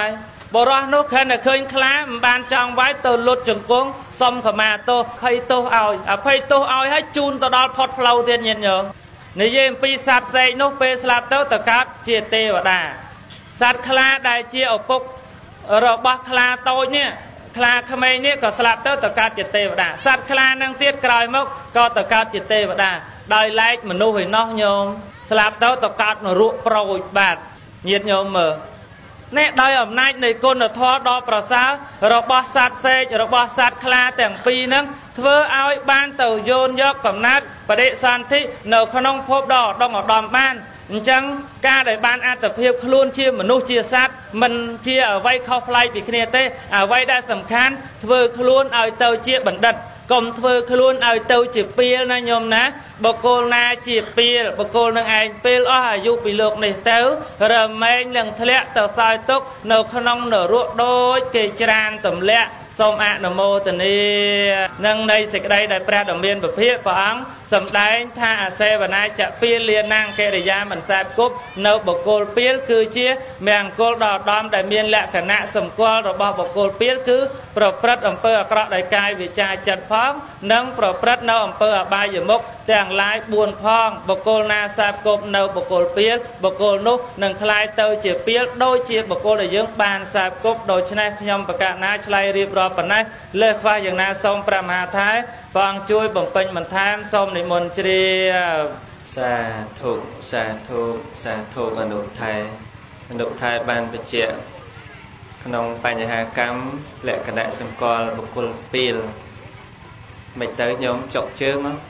bồ rò nó khăn khơi khá bàn trong vái tờ lụt chừng cuống xong khả mà tô hay tô oi hay chun tờ đo phọt phlau tiên nhìn nhớ nếu như pi sát dây nó phê sạp tớ tờ cát chia tê và đà sát khá đại chia ở phục rồi bác khá tôi nhé khá khá mê nhé có sạp tớ tờ cát chia tê và đà sát khá năng tiết còi mốc có tờ cát chia tê và đà đời lách mà nuôi nó nhôm sạp tớ tờ cát nó ruộng prôi bạt nhiệt nhôm mờ nè đời ẩm nách này con ở thoa đoប្រសើររបស់សត្វសេករបស់សត្វខ្លាទាំងពីរហ្នឹងធ្វើឲ្យបានទៅយោនយកកំណត់បដិសន្ធិនៅក្នុងភពដ៏ឧត្តមឧត្តមបានអញ្ចឹងការដែលបានអត្តភាពខ្លួនជាមនុស្សជាសត្វមិនជាអ្វីខុសប្លែកពីគ្នាទេអ្វីដែលសំខាន់ធ្វើខ្លួនឲ្យទៅជាបណ្ឌិតកុំធ្វើខ្លួនឲ្យទៅជាពីលណាញោមណាបុគ្គលណាជាពីលបុគ្គលនឹងឯងពេលអស់អាយុពីលោកនេះទៅរមែងនឹងធ្លាក់ទៅសោយទុកនៅក្នុងនរកដូចគេច្រានទម្លាក់សូមអនុមោទនានឹងនៃសេចក្តីដែលព្រះដ៏មានពភាកព្រះអង្គសម្ដែងថាអសេវនាចពីលលានាងកិរិយាមិនសាបគប់នៅបុគ្គលពីលគឺជាមង្គលដ៏ឧត្តមដែលមានលក្ខណៈសម្គាល់របស់បុគ្គលពីលគឺប្រព្រឹត្តអំពើអាក្រក់ដោយកាយវាចាចិត្តផងនិងប្រព្រឹត្តនៅអំពើអបាយមុខទាំងឡាយ4ផងបុគ្គលណាសាបគប់នៅបុគ្គលពីលបុគ្គលនោះនឹងคล้ายទៅជាពីលដូចជាបុគ្គលដែលយើងបានសាបគប់ដូច្នេះខ្ញុំប្រកាសណាឆ្លៃរៀបរាប់ប៉ុណ្ណេះលើសខ្វះយ៉ាងណាសូមព្រះមហាថែព្រះអង្គជួយបំពេញបន្ថែមសូមនិមន្តជ្រាបសាធុសាធុសាធុអនុថែបានបញ្ជាក់ក្នុងបញ្ហាកម្មលក្ខណៈសម្គាល់បុគ្គលពីលមិនទៅញោមចុកជើងមក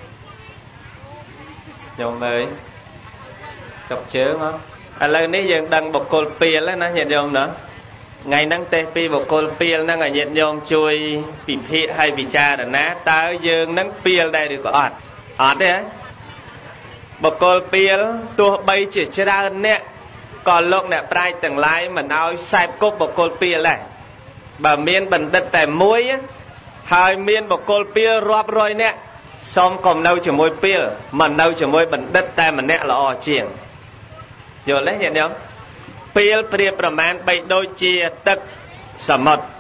ញោមអើយចុកជើងមកឥឡូវនេះយើងដឹងបុគ្គលពីលណាញាតិញោមណាថ្ងៃហ្នឹងទេពីបុគ្គលពីលហ្នឹងឲ្យញាតិញោមជួយពិភាក្សាឲ្យពិចារណាតើយើងហ្នឹងពីលដែរឬក៏អត់ទេបុគ្គលពីលទោះបីជាច្រើនអ្នកក៏លោកអ្នកប្រាជ្ញទាំងឡាយមិនឲ្យខ្សែបគប់បុគ្គលពីលដែរបើមានបណ្ឌិតតែមួយហើយមានបុគ្គលពីលរាប់រយនាក់សូមកុំនៅជាមួយពីលមិននៅជាមួយបណ្ឌិតតែម្នាក់ល្អជាងយល់ទេញាតិញោមពីលប្រៀបប្រមាណបីដូចជាទឹកសមុទ្រ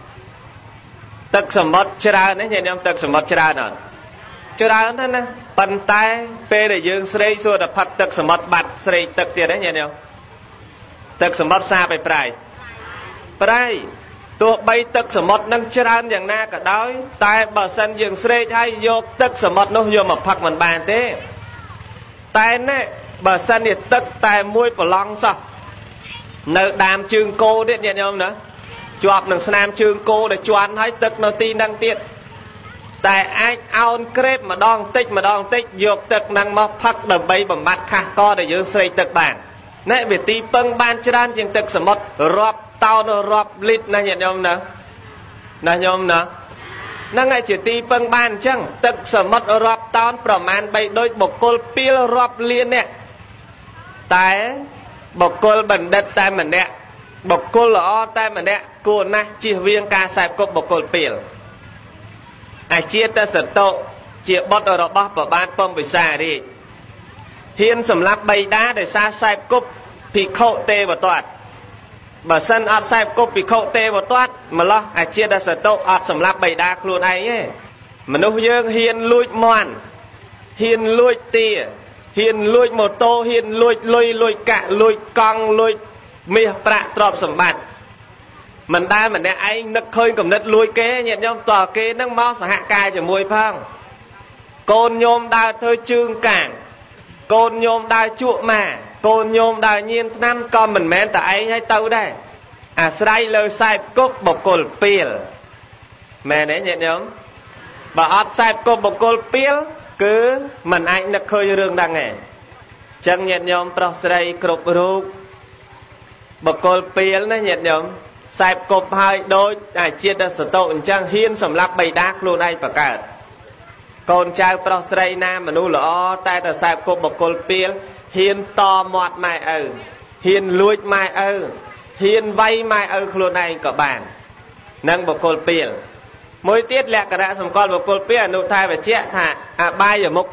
ច្រើនណាញាតិញោមទឹកសមុទ្រច្រើនអត់ច្រើនណាប៉ុន្តែពេលដែលយើងស្រេកសួរតែផឹកទឹកសមុទ្របាត់ស្រេកទឹកទៀតណាញាតិញោមទឹកសមុទ្រសាបឲ្យប្រៃទោះបីទឹកសមុទ្រនឹងច្រើនយ៉ាងណាក៏ដោយតែបើសិនយើងស្រេកហើយយកទឹកសមុទ្រនោះយកមកផឹកមិនបានទេតែណែបើសិនជាទឹកតែមួយប្រឡង់សោះនៅដើមជើងគោទៀតញាតិញោមណាជាប់នឹងស្នាមជើងគោដែលជន់ហើយទឹកនៅទីហ្នឹងទៀតតែអាចអោនក្រេបម្ដងតិចយកទឹកហ្នឹងមកផឹកដើម្បីបំបត្តិខាសកដែលយើងស្រេកទឹកបានណែវាទីពឹងបានច្រើនជាងទឹកសមុទ្ររាប់តោនរាប់លីត្រណាញាតិញោមណាញោមណាហ្នឹងឯងជាទីពឹងបានអញ្ចឹងទឹកសមុទ្ររាប់តោនប្រមាណបីដូចបុគ្គលពីលរាប់លានអ្នកតែបុគ្គលបណ្ឌិតតែម្នាក់បុគ្គលល្អតែម្នាក់គួរណាស់ជៀសវាងការខ្សែបគប់បុគ្គលពីលអាជាតសតុជាបុត្ររបស់ព្រះបាទពំពិសារាជហ៊ានសម្លាប់បិតាដោយសារខ្សែបគប់ភិក្ខុទេវទត្តបើសិនអត់ខ្សែបគប់ភិក្ខុទេវទត្តម្លោះអាជាតសតុអត់សម្លាប់បិតាខ្លួនឯងទេមនុស្សយើងហ៊ានលួចមន់ហ៊ានលួចទាហ៊ានលួចម៉ូតូហ៊ានលួចលុយលួចកាក់លួចកង់លួចមាសប្រាក់ទ្រព្យសម្បត្តិមិនដែលម្នាក់ឯងនឹកឃើញកំណត់លួចគេញាតិញោមតើគេនឹងមកសហការជាមួយផងកូនញោមដើរធ្វើជើងកាងកូនញោមដើរជក់ម៉ាកូនញោមដើរញៀនថ្នាំក៏មិនមែនតែឯងឲ្យទៅដែរអាស្រ័យលើខ្សែបគប់បុគ្គលពីលមែនទេញាតិញោមបើអត់ខ្សែបគប់បុគ្គលពីលគឺមិនអាចនឹកឃើញរឿងហ្នឹងទេចឹងញាតិញោមប្រុសស្រីគ្រប់រូបបុគ្គលពីលណាញាតិញោមខ្សែបគប់ហើយដូចអាជាតសតុអញ្ចឹងហ៊ានសម្លាប់បិតាខ្លួនឯងបង្កើតកូនចៅប្រុសស្រីណាមនុស្សល្អតែខ្សែបគប់បុគ្គលពីលហ៊ានតមាត់ម៉ែឪហ៊ានលួចម៉ែឪហ៊ានវាយម៉ែឪខ្លួនឯងក៏បាននឹងបុគ្គលពីលមួយទៀតលក្ខណៈសម្គាល់បុគ្គលពីលអនុថែបញ្ជាក់ថាអបាយមុខ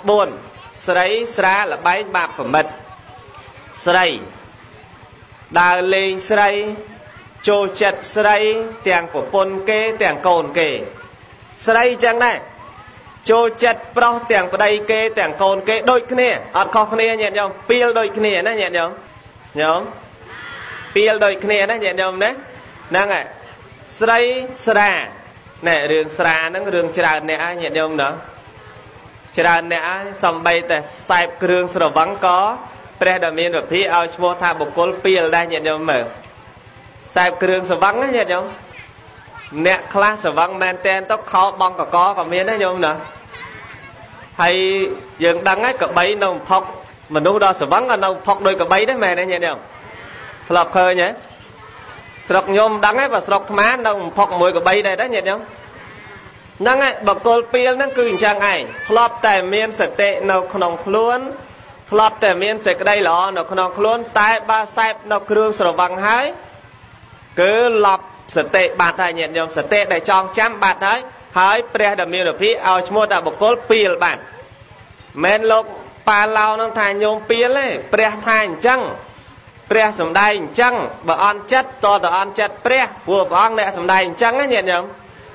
4ស្រីស្រាលបែងបាបប្រមិតស្រីដើរលេងស្រី Chô chật srei Tiang của pôn kê Tiang côn kê Srei chẳng này Chô chật pro Tiang của đây kê Tiang côn kê Đôi khné Ất khó khné nhẹ nhông Piel đôi khné ná nhẹ nhông Nhông Piel đôi khné ná nhẹ nhông đấy Năng ạ Srei sra Nè rương sra nâng rương chả nè nhẹ nhông đó Chả nè Xong bay tè Sạp rương sra vắng có Pre đà miên và phí ao chmô tha bộc côn Piel đá nhẹ nhông mở Sạp rương sra vắng á nhẹ nhông Nè class sra vắng men tên tóc khó bong có miên á nhông nè Hay dừng đăng ấy cả bấy nông phọc Mà nụ đó sra vắng là nông phọc đôi cả bấy đấy mẹ nè nhẹ nhông Lọc khơi nhé Srok nhôm đắng ấy và srok má nông phọc mùi cả bấy đây đó nhẹ nhông Năng ấy bậc côn Piel năng cứ chẳng ai Lọc tài miên sẽ tệ nâu khổng luôn Lọc tài miên sẽ đây lọ nâu khổng luôn Tai ba sạp nâu krương sra vắng hái Cứ lọc sẽ tệ bạt hay nhẹ nhông sẽ tệ để chong chăm bạt đấy Hãy pre đà miên và phí ao chmô ta bậc côn Piel bạn Men lộc pa lao nông thà nhôm Piel ấy Pre thà chăng Pre sầm đai chăng Bà on chất to tờ on chất pre Vừa bà on nẹ sầm đai chăng á nhẹ nhông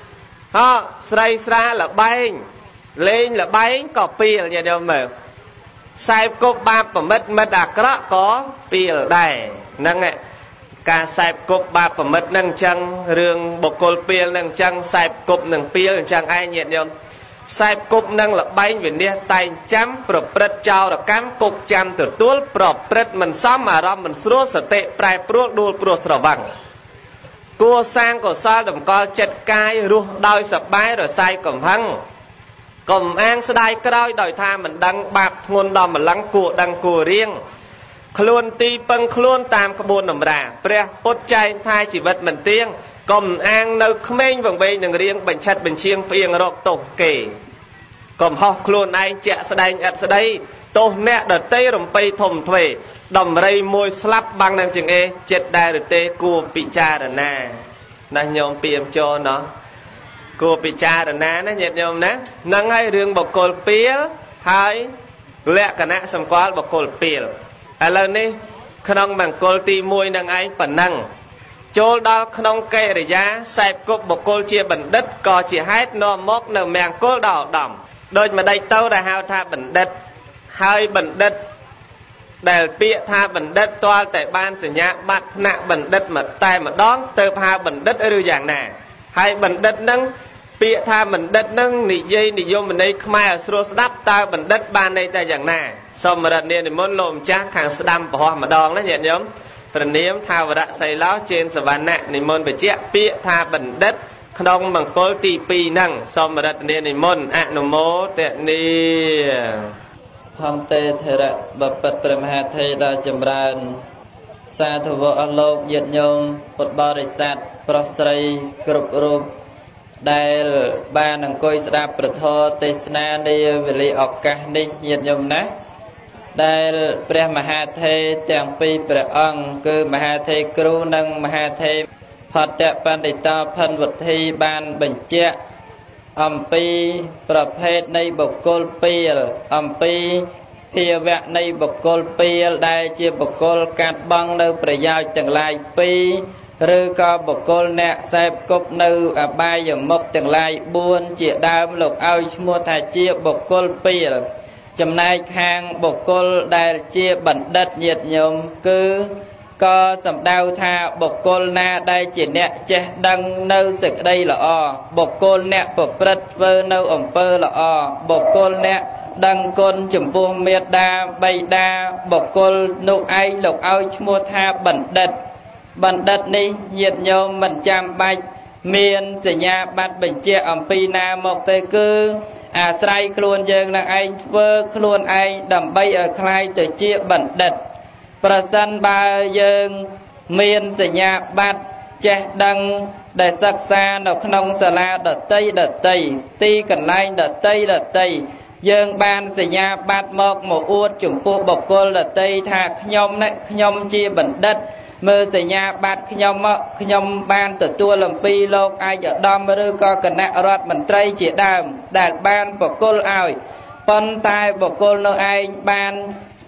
Srei sra là bay Lên là bay có Piel nhẹ nhông mở Sạp cục bạp và mất đạc đó có Piel đầy Nâng ạ Cả sạp cục bạp và mất nâng chăng Rương bộc côn Piel nâng chăng Sạp cục nâng Piel chăng ai nhẹ nhông Sạp cục nâng là bay vì nè tay chăm Pro prết chào là cám cục chăm từ tuốt Pro prết mình xóm mà ra mình srốt sở tệ Prai prốt đuôi prốt sở vắng Cua sang của sao đầm co chật cai Ruột đôi sập bái rồi sai cầm hăng Cầm an sẽ đai cái đôi đòi tha mình đăng bạp Ngôn đòm mà lắng của đăng của riêng Khluôn ti phân khluôn tam cái buôn nằm ra Pre bốt chay thai chỉ vật mình tiếng Cầm an nâu khmênh vòng vây nâng riêng Bình chất bình chiêng phiên rộp tổ kể Cầm hò khluôn anh chạ sẽ đành ạch sẽ đây Tô nẹ đợt tê rồng bay thùng thuê Đầm rây môi slap băng năng chừng ê Chết đai đợt tê cua bị cha đợt nà Nà nhôm piềm cho nó Cua bị cha đợt nà nó nhệt nhôm ná Nâng hay rương bọc côn Piel Hai lẹ cả nạ xâm quá bọc côn Piel À lần ní Khăn bằng côn ti mùi nâng anh phần năng Chôl đó khăn kê rì giá Sạp cục bọc côn chia bẩn đất Có chỉ hát nó mốc nở mèng côn đỏ đỏng Đôi mà đây tâu đã hao tha bẩn đất Hai bẩn đất Để bịa tha bẩn đất toa tại ban sử nhạc bạc nạ bẩn đất mà tay mà đón Tớp hai bẩn đất ở rưu dạng nà Hai bẩn đất nâng Bịa tha bẩn đất nâng Nị dây nị vô mình đây khmai ở srô đắp ta bẩn đất ban đây ta dạng nà Xong mà đặt niên thì muốn lồm chắc hàng đâm và hoa mà đón đó nhẹ nhóm Phần niếm tha và đã xây láo trên sở văn nạ Nị môn phải chẹt bịa tha bẩn đất Không bằng côn tì pi năng Xong mà đặt niên thì môn ạ nô mô tẹn đi Phong tê thề rạ bập bật bầm hạ thê đa chầm ràn Sa thủ vô ân lộc nhiệt nhông Bột bò rì sát Pro srei Group rụp Đại ba nâng côi sạp bật thô Tê sna đi về lý ọc ca đi nhiệt nhông ná Đại pre mà hạ thê Tàng pi pre ân Cứ mà hạ thê kru nâng mà hạ thê Phật tẹ ban đầy ta phân vật thi ban bình chẹ Âm piประเภทនៃបុគ្គលPiel Âm piភាវៈនៃបុគ្គលPielដែលជាបុគ្គលកាត់បង់នៅប្រយោជន៍ទាំងឡាយពីរឬក៏បុគ្គលអ្នកសែបគប់នៅអបាយមុខទាំងឡាយ4ជាដើមលោកឲ្យឈ្មោះថាជាបុគ្គលPielចំណែកខាងបុគ្គលដែលជាបណ្ឌិតញាតិញោមគឺក៏សំដៅថាបុគ្គលណាដែលជាអ្នកចេះដឹងនៅសេចក្តីល្អបុគ្គលអ្នកប្រព្រឹត្តធ្វើនៅអំពើល្អបុគ្គលអ្នកដឹងគុណចំពោះមេត្តាបិតាបុគ្គលនោះឯងលោកឲ្យឈ្មោះថាបណ្ឌិតនេះញាតិញោមមិនចាំបាច់មានសញ្ញាបត្របញ្ជាក់អំពីណាមកទេគឺអាស្រ័យខ្លួនយើងនឹងឯងធ្វើខ្លួនឯងដើម្បីឲ្យคล้ายទៅជាបណ្ឌិតប្រសិនបើយើងមានសញ្ញាបត្រចេះដឹងដែលសិក្សានៅក្នុងសាលាដតីទីកន្លែងដតីយើងបានសញ្ញាបត្រមកអួតចំពោះបុគ្គលដតីថាខ្ញុំជាបណ្ឌិតមើលសញ្ញាបត្រខ្ញុំបានទទួលអំពីលោកឯកឧត្តមឬក៏គណៈរដ្ឋមន្ត្រីជាដើមដែលបានបកគលឲ្យប៉ុន្តែបុគ្គលនោះឯងបាន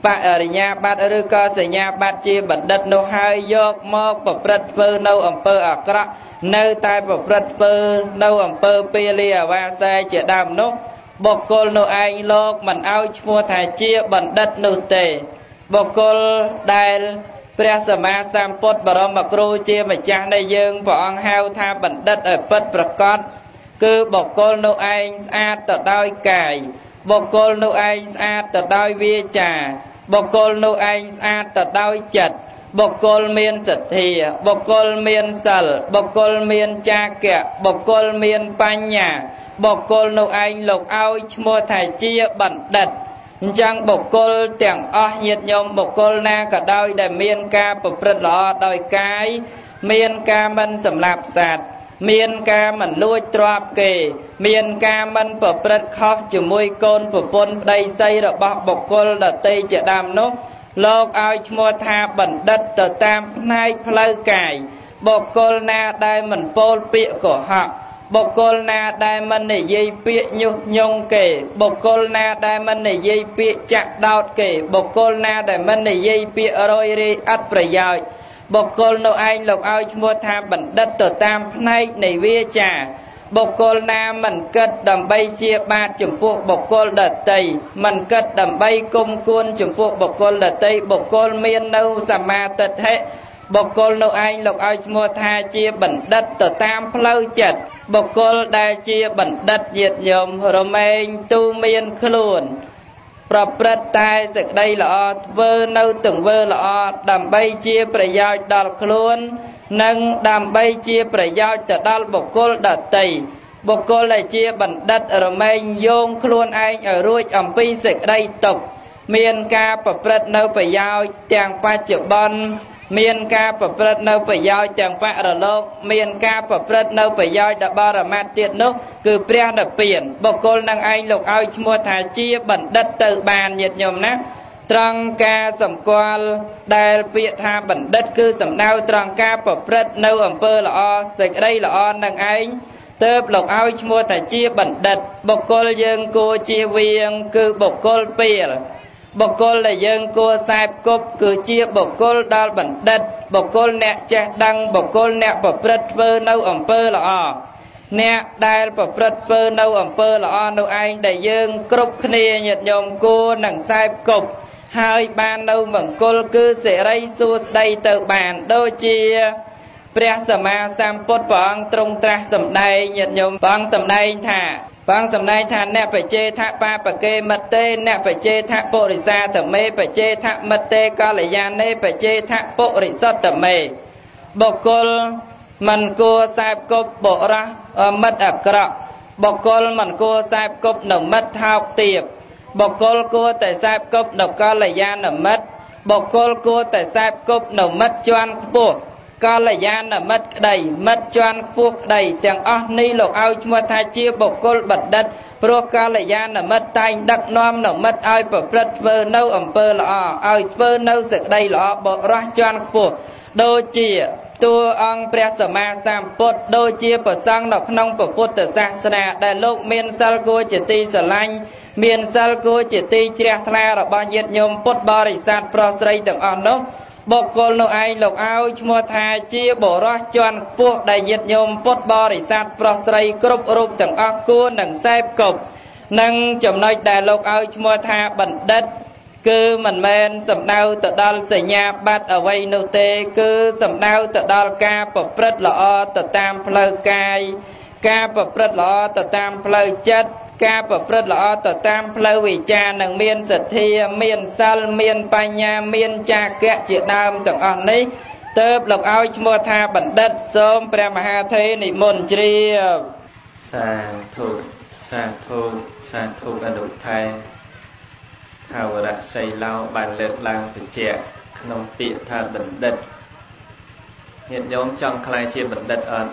bạ nhà bát rư co sẽ nhà bát chia bẩn đất nô hai dọc mọc bậc prật phơ nâu ẩm pơ ở cọ nơi tai bậc prật phơ nâu ẩm pơ pê lia và xe chợ đàm nô bậc côn nô anh lộc mình ao mua thải chia bẩn đất nô tề bậc côn đàiព្រះសម្មាសម្ពុទ្ធបរមគ្រូជាម្ចាស់នៃយើងព្រះអង្គហៅថាបណ្ឌិតឲ្យពិតប្រាកដគឺបុគ្គលនោះឯងស្អាតទៅដោយកាយបុគ្គលនោះឯងស្អាតទៅដោយវាចាបុគ្គលនោះឯងស្អាតទៅដោយចិត្តបុគ្គលមានសទ្ធាបុគ្គលមានសិលបុគ្គលមានចាគៈបុគ្គលមានបញ្ញាបុគ្គលនោះឯងលោកឲ្យឈ្មោះថាជាបណ្ឌិតអញ្ចឹងបុគ្គលទាំងអស់ញាតិញោមបុគ្គលណាក៏ដោយដែលមានការប្រព្រឹត្តល្អដោយកាយមានការមិនសម្លាប់សត្វមានការមិនលួចទ្រព្យគេមានការមិនប្រព្រឹត្តខុសជាមួយកូនប្រពន្ធប្តីស្រីរបស់បុគ្គលដទៃជាដើមនោះលោកឲ្យឈ្មោះថាបណ្ឌិតទៅតាមផ្នែកផ្លូវកាយបុគ្គលណាដែលមិនពោលពាក្យកុហកបុគ្គលណាដែលមិននិយាយពាក្យញុះញង់គេបុគ្គលណាដែលមិននិយាយពាក្យចាក់ដោតគេបុគ្គលណាដែលមិននិយាយពាក្យរយរាយអត់ប្រយោជន៍បុគ្គលនោះឯងលោកឲ្យឈ្មោះថាបណ្ឌិតទៅតាមផ្នែកនៃវាចាបុគ្គលណាមិនគិតដើម្បីជាបាតចំពោះបុគ្គលដតីមិនគិតដើម្បីគុំគួនចំពោះបុគ្គលដតីបុគ្គលមាននៅសម្មាទិដ្ឋិបុគ្គលនោះឯងលោកឲ្យឈ្មោះថាជាបណ្ឌិតទៅតាមផ្លូវចិត្តបុគ្គលដែលជាបណ្ឌិតញាតិញោមរមែងទូមានខ្លួនប្រព្រឹត្តតែសេចក្តីល្អធ្វើនៅទង្វើល្អដើម្បីជាប្រយោជន៍ដល់ខ្លួននិងដើម្បីជាប្រយោជន៍ទៅដល់បុគ្គលដទៃបុគ្គលដែលជាបណ្ឌិតរមែងយោងខ្លួនឯងឲ្យរួចអំពីសេចក្តីទុក្ខមានការប្រព្រឹត្តនៅប្រយោជន៍ទាំងបច្ចុប្បន្នមានការប្រព្រឹត្តនៅប្រយោជន៍ទាំងបរលោកមានការប្រព្រឹត្តនៅប្រយោជន៍ដល់បរមត្ថទៀតនោះគឺព្រះនិព្វានបុគ្គលនឹងឯងលោកឲ្យឈ្មោះថាជាបណ្ឌិតទៅបានញាតិញោមណាត្រង់ការសម្គាល់ដែលពាក្យថាបណ្ឌិតគឺសំដៅត្រង់ការប្រព្រឹត្តនៅអំពើល្អសេចក្តីល្អនឹងឯងទើបលោកឲ្យឈ្មោះថាជាបណ្ឌិតបុគ្គលយើងគួរជៀសវាងគឺបុគ្គលពីលបុគ្គលដែលយើងគួរសែបគប់គឺជាបុគ្គលដល់បណ្ឌិតបុគ្គលអ្នកចេះដឹងបុគ្គលអ្នកប្រព្រឹត្តធ្វើនៅអំពើល្អអ្នកដែលប្រព្រឹត្តធ្វើនៅអំពើល្អនោះឯងដែលយើងគ្រប់គ្នាញាតិញោមគួរនឹងសែបគប់ហើយបាននៅមង្គលគឺសិរីសួស្តីទៅបានដូចជាព្រះសម្មាសម្ពុទ្ធព្រះអង្គទ្រង់ត្រាស់សម្ដែងញាតិញោមព្រះអង្គសម្ដែងថាអ្នកបច្ចេថបាបកេមិតេអ្នកបច្ចេថពុរិសាតមេបច្ចេថមិតេកល្យាណេបច្ចេថពុរិសតមេបុគ្គលមិនគួរសែបគប់បុរសមិត្តអាក្រក់បុគ្គលមិនគួរសែបគប់នៅមិត្តថោកទាបបុគ្គលគួរតែសែបគប់នៅកល្យាណមិត្តបុគ្គលគួរតែសែបគប់នៅមិត្តជាន់ខ្ពស់កល្យាណមិត្តក្តីមិត្តជាន់ខ្ពស់ក្តីទាំងអស់នេះលោកឲ្យឈ្មោះថាជាបុគ្គលបណ្ឌិតព្រោះកល្យាណមិត្តតែងដឹកនាំនៅមិត្តឲ្យប្រព្រឹត្តធ្វើនៅអំពើល្អឲ្យធ្វើនៅសេចក្តីល្អបរិសុទ្ធជាន់ខ្ពស់ដូចជាតួអង្គព្រះសម្មាសម្ពុទ្ធដូចជាប្រសង់នៅក្នុងពុទ្ធសាសនាដែលលោកមានសិលគួរជាទីស្រឡាញ់មានសិលគួរជាទីជ្រះថ្លារបស់ញាតិញោមពុទ្ធបរិស័ទប្រុសស្រីទាំងអស់នោះបុគ្គលនោះឯងលោកឲ្យឈ្មោះថាជាបុរសជាន់ខ្ពស់ដែលញាតិញោមពុទ្ធបរិស័ទប្រុសស្រីគ្រប់រូបទាំងអស់គួរនឹងសែបគប់និងចំណុចដែលលោកឲ្យឈ្មោះថាបណ្ឌិតគឺមិនមែនសំដៅទៅដល់សញ្ញាបត្រអ្វីនោះទេគឺសំដៅទៅដល់ការប្រព្រឹត្តល្អទៅតាមផ្លូវកាយការប្រព្រឹត្តល្អទៅតាមផ្លូវចិត្តការប្រព្រឹត្តល្អទៅតាមផ្លូវវិជ្ជានិងមានសទ្ធាមានសិលមានបញ្ញាមានចាគៈជាដើមទាំងអស់នេះទើបលោកឲ្យឈ្មោះថាបណ្ឌិតសូមព្រះមហាថេរនិមន្តជ្រាបសាធុសាធុសាធុអនុថែថាវរៈសីឡោបានលើកឡើងបញ្ជាក់ក្នុងពាក្យថាបណ្ឌិតញាតិញោមចង់ខ្លាយជាបណ្ឌិតអត់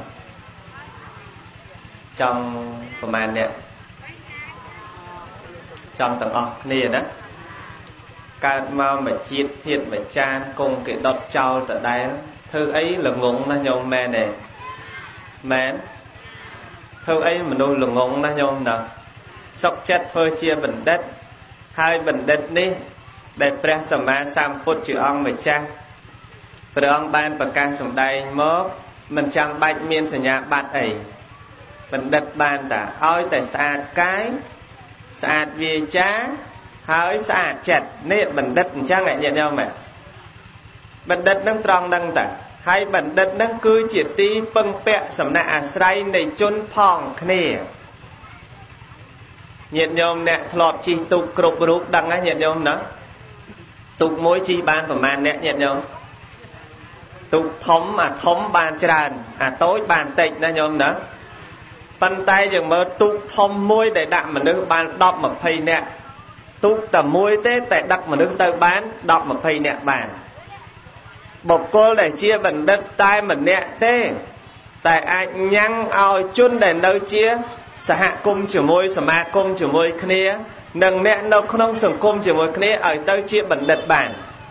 ចង់ប្រមាណអ្នកចង់ទាំងអស់គ្នាណាកើតមកមួយជាតិធាតុមួយចានគង់គេដុតចោលតដែលធ្វើអីល្ងងណាស់ញោមមែនទេមែនធ្វើអីមនុស្សល្ងងណាស់ញោមណាសុខចិត្តធ្វើជាបណ្ឌិតហើយបណ្ឌិតនេះ đểព្រះសម្មាសម្ពុទ្ធជាអង្គម្ចាស់ព្រះអង្គបានប្រកាសសម្ដែងមកមិនចាំបាច់មានសញ្ញាបត្រអីបណ្ឌិតបានតាឲ្យតែស្អាតកាយស្អាតវាចាហើយស្អាតចិត្តនេះបណ្ឌិតអញ្ចឹងញាតិញោមបណ្ឌិតនឹងត្រង់នឹងតាហើយបណ្ឌិតនឹងគឺជាទីពឹងពាក់សំណាក់អាស្រ័យនៃជនផងគ្នាញាតិញោមអ្នកធ្លាប់ជិះទូកគ្រប់រូបដឹងណាញាតិញោមណាទូកមួយជិះបានប្រមាណអ្នកញាតិញោមទូកធំអាធំបានច្រើនអាតូចបានតិចណាញោមណាប៉ុន្តែយើងមើលទូកធំមួយដែលដាក់មនុស្សបាន10 20នាក់ទូកតែមួយទេតែដឹកមនុស្សទៅបាន10 20នាក់បានបុគ្គលដែលជាបណ្ឌិតតែម្នាក់ទេតែអាចញ៉ាំងឲ្យជនដែលនៅជាសហគមន៍ជាមួយសមាគមជាមួយគ្នានិងអ្នកនៅក្នុងសង្គមជាមួយគ្នាឲ្យទៅជាបណ្ឌិតបាន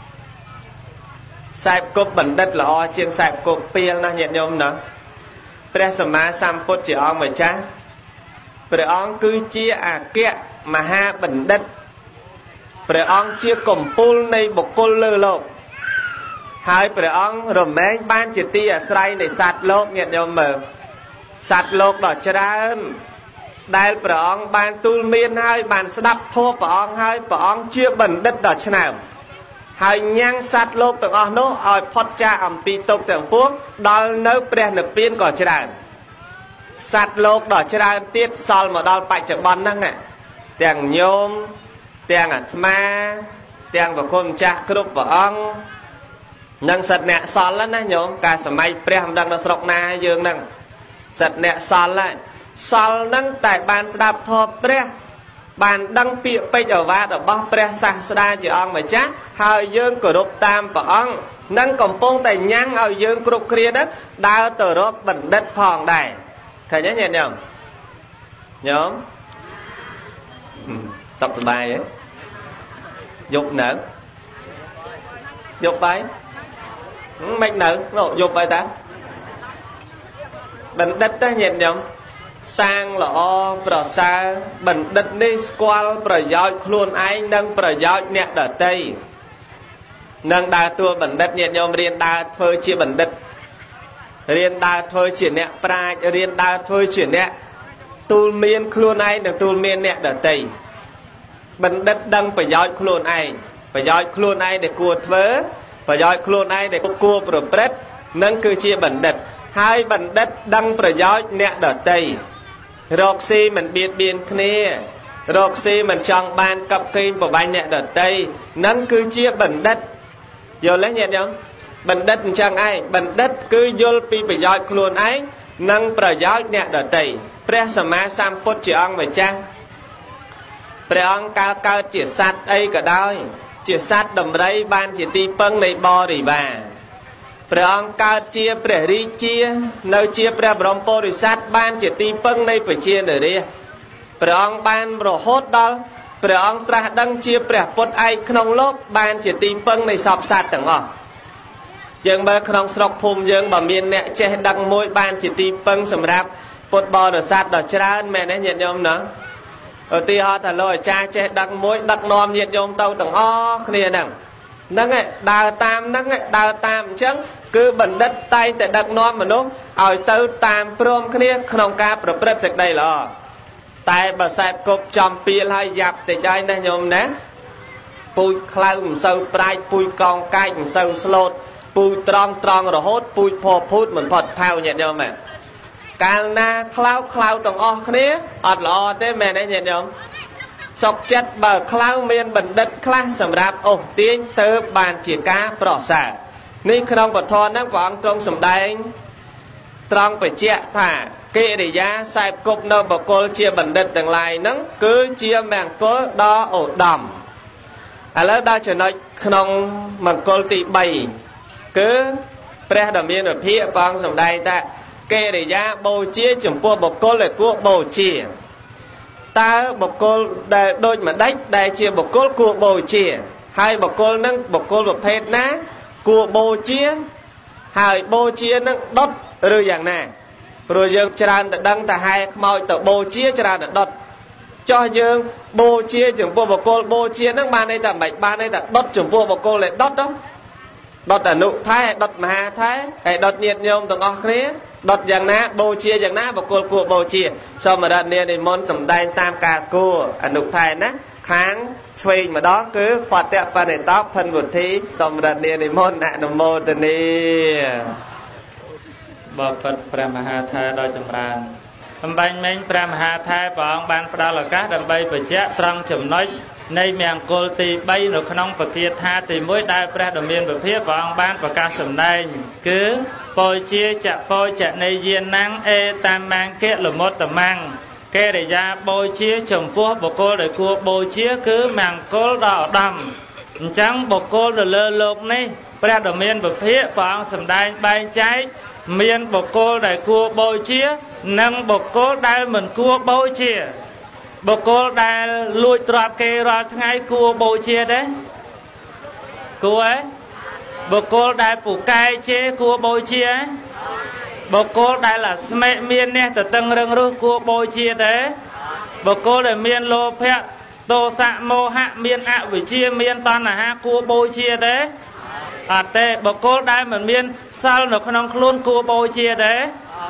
ខ្សែគប់បណ្ឌិតល្អជាងខ្សែគប់ពីលណាញាតិញោមណាព្រះសម្មាសម្ពុទ្ធជាអង្គម្ចាស់ព្រះអង្គគឺជាអគ្គមហាបណ្ឌិតព្រះអង្គជាកំពូលនៃបុគ្គលលើលោកហើយព្រះអង្គរមែងបានជាទីអាស្រ័យនៃសត្វលោកញាតិញោមមើលសត្វលោកដ៏ច្រើនដែលព្រះអង្គបានទូលមានហើយបានស្ដាប់ធម៌ព្រះអង្គហើយព្រះអង្គជាបណ្ឌិតដ៏ឆ្នើមហើយញ៉ាំងសត្វលោកទាំងអស់នោះឲ្យផុតចាកអំពីទុក្ខទាំងពួងដល់នៅព្រះនិព្វានក៏ច្រើនសត្វលោកដ៏ច្រើនទៀតសល់មកដល់បច្ចុប្បន្នហ្នឹងទាំងញោមទាំងអាត្មាទាំងព្រះគុណម្ចាស់គ្រប់ព្រះអង្គនឹងសិតអ្នកសល់ណាញោមកាលសម័យព្រះមិនដឹងនៅស្រុកណាយើងហ្នឹងសិតអ្នកសល់ហើយសល់ហ្នឹងតែបានស្ដាប់ធម៌ព្រះបានដឹងពាក្យពេចន៍អាវាទរបស់ព្រះសាស្តាជាអង្គម្ចាស់ហើយយើងគោរពតាមព្រះអង្គនឹងកំពុងតែញ៉ាំងឲ្យយើងគ្រប់គ្រាហ្នឹងដើរទៅរកបណ្ឌិតផងដែរឃើញទេញាតិញោមញោមសុខសប្បាយទេយប់នៅយប់បាយមិននៅយប់បាយតាបណ្ឌិតទេញាតិញោមសាងល្អប្រសើរបណ្ឌិតនេះស្គាល់ប្រយោជន៍ខ្លួនឯងនិងប្រយោជន៍អ្នកដទៃនឹងដើរតួបណ្ឌិតញាតិញោមរៀនដើរធ្វើជាបណ្ឌិតរៀនដើរធ្វើជាអ្នកប្រាជ្ញរៀនដើរធ្វើជាអ្នកទូលមានខ្លួនឯងនិងទូលមានអ្នកដទៃបណ្ឌិតដឹងប្រយោជន៍ខ្លួនឯងប្រយោជន៍ខ្លួនឯងដែលគួរធ្វើប្រយោជន៍ខ្លួនឯងដែលគួរប្រព្រឹត្តនឹងគឺជាបណ្ឌិតហើយបណ្ឌិតដឹងប្រយោជន៍អ្នកដទៃរកស៊ីមិនបៀតបៀនគ្នារកស៊ីមិនចង់បានកັບកេងប្រវាញ់អ្នកដទៃនឹងគឺជាបណ្ឌិតយល់ទេញាតិញោមបណ្ឌិតអញ្ចឹងឯងបណ្ឌិតគឺយល់ពីប្រយោជន៍ខ្លួនឯងនិងប្រយោជន៍អ្នកដទៃព្រះសម្មាសម្ពុទ្ធជាអង្គម្ចាស់ព្រះអង្គកើតជាសត្វអីក៏ដោយជាសត្វដំរីបានជាទីពឹងនៃបរិវារព្រះអង្គកើតជាព្រះរាជានៅជាព្រះបរមពុរិស័ទបានជាទីពឹងនៃប្រជានារីព្រះអង្គបានរហូតដល់ព្រះអង្គត្រាស់ដឹងជាព្រះពុទ្ធឯកក្នុងលោកបានជាទីពឹងនៃសពសត្វទាំងអស់យើងមើលក្នុងស្រុកភូមិយើងបើមានអ្នកចេះដឹងមួយបានជាទីពឹងសម្រាប់ពុទ្ធបរិស័ទដ៏ច្រើនមែនទេញាតិញោមណាឧទាហរណ៍ថាលោកអាចារ្យចេះដឹងមួយដឹកនាំញាតិញោមទៅទាំងអស់គ្នាហ្នឹងឯងដើរតាមហ្នឹងដើរតាមអញ្ចឹងគឺបណ្ឌិតតែងតែដឹកនាំមនុស្សឲ្យទៅតាមព្រមគ្នាក្នុងការប្រព្រឹត្តសេចក្តីល្អតែបើសែបគប់ចំពីលហើយយ៉ាប់តិចហើយណាញោមណាពូជខ្លៅមិនសូវប្រាច់ពូជកងកាច់មិនសូវស្លូតពូជត្រង់រហូតពូជផភូតមិនផុតថៅញាតិញោមកាលណាខ្លៅទាំងអស់គ្នាអត់ល្អទេមែនទេញាតិញោមសុខចិត្តបើខ្លៅមានបណ្ឌិតខ្លះសម្រាប់អូសទាញទៅបានជាការប្រសើរនេះក្នុងពធហ្នឹងព្រះអង្គទ្រង់សម្ដែងត្រង់បញ្ជាក់ថាកិរិយាខ្សែគប់នៅបុគ្គលជាបណ្ឌិតទាំងឡាយហ្នឹងគឺជាមង្គលដ៏ឧត្តមឥឡូវដល់ចំណុចក្នុងមង្គលទី3គឺព្រះដ៏មានវិភាកព្រះអង្គសម្ដែងថាកិរិយាបូជាចំពោះបុគ្គលដែលគួរបូជាតើបុគ្គលដែលដូចម្ដេចដែលជាបុគ្គលគួរបូជាហើយបុគ្គលនឹងបុគ្គលប្រភេទណាគួរបូជាហើយបូជានឹងដុតឬយ៉ាងណាព្រោះយើងច្រើនតែដឹងតែហែខ្មោចទៅបូជាច្រើនតែដុត cho dương bồ chia chủng vô bồ cô bồ chia nước ban đây là mạch ban đây là đốt chủng vô bồ cô lại đốt đó đốt là nụ thái đốt mà thái hay đốt nhiệt nhôm tầng óc khía đốt dạng ná bồ chia dạng ná bồ cô của bồ chia sau mà đợt này thì môn sầm đai tam cả cô nụ thái ná kháng chơi mà đó cứ phật đẹp và để tóc thân một thí sau mà đợt này thì môn hạ nụ mô tên đi bậc Phật Pramahatha đôi chấm ran bánh mình Pramahatha và ông ban phật là các đầm bay bởi chết trong chấm nói nay miệng cô tì bay nó không phải thiệt tha thì mỗi đại pra đồng miền bởi phía và ông ban và ca sầm này cứ bồi chia chạ bồi chạ này diên năng e tam mang kết là một tầm mang kê để ra bồi chia chồng pua bộ cô để cua bồi chia cứ màng cô đỏ đầm trắng bộ cô rồi lơ lục này pra đồng miền bởi phía và ông sầm này bay trái miền bộ cô để cua bồi chia nâng bộ cô đại mình cua bồi chia bộ cô đã lùi trọt kê ra ngay cua bồi chia đấy cua ấy bộ cô đã phủ cai chế cua bồi chia ấy bộ cô đã là mẹ miên nè từ tầng rừng rú cua bồi chia đấy bộ cô đã miên lô phép tô xạ mô hạ miên ạ với chia miên toàn là ha cua bồi chia đấy tê bộ cô đã mình miên sao nó không luôn cua bồi chia đấy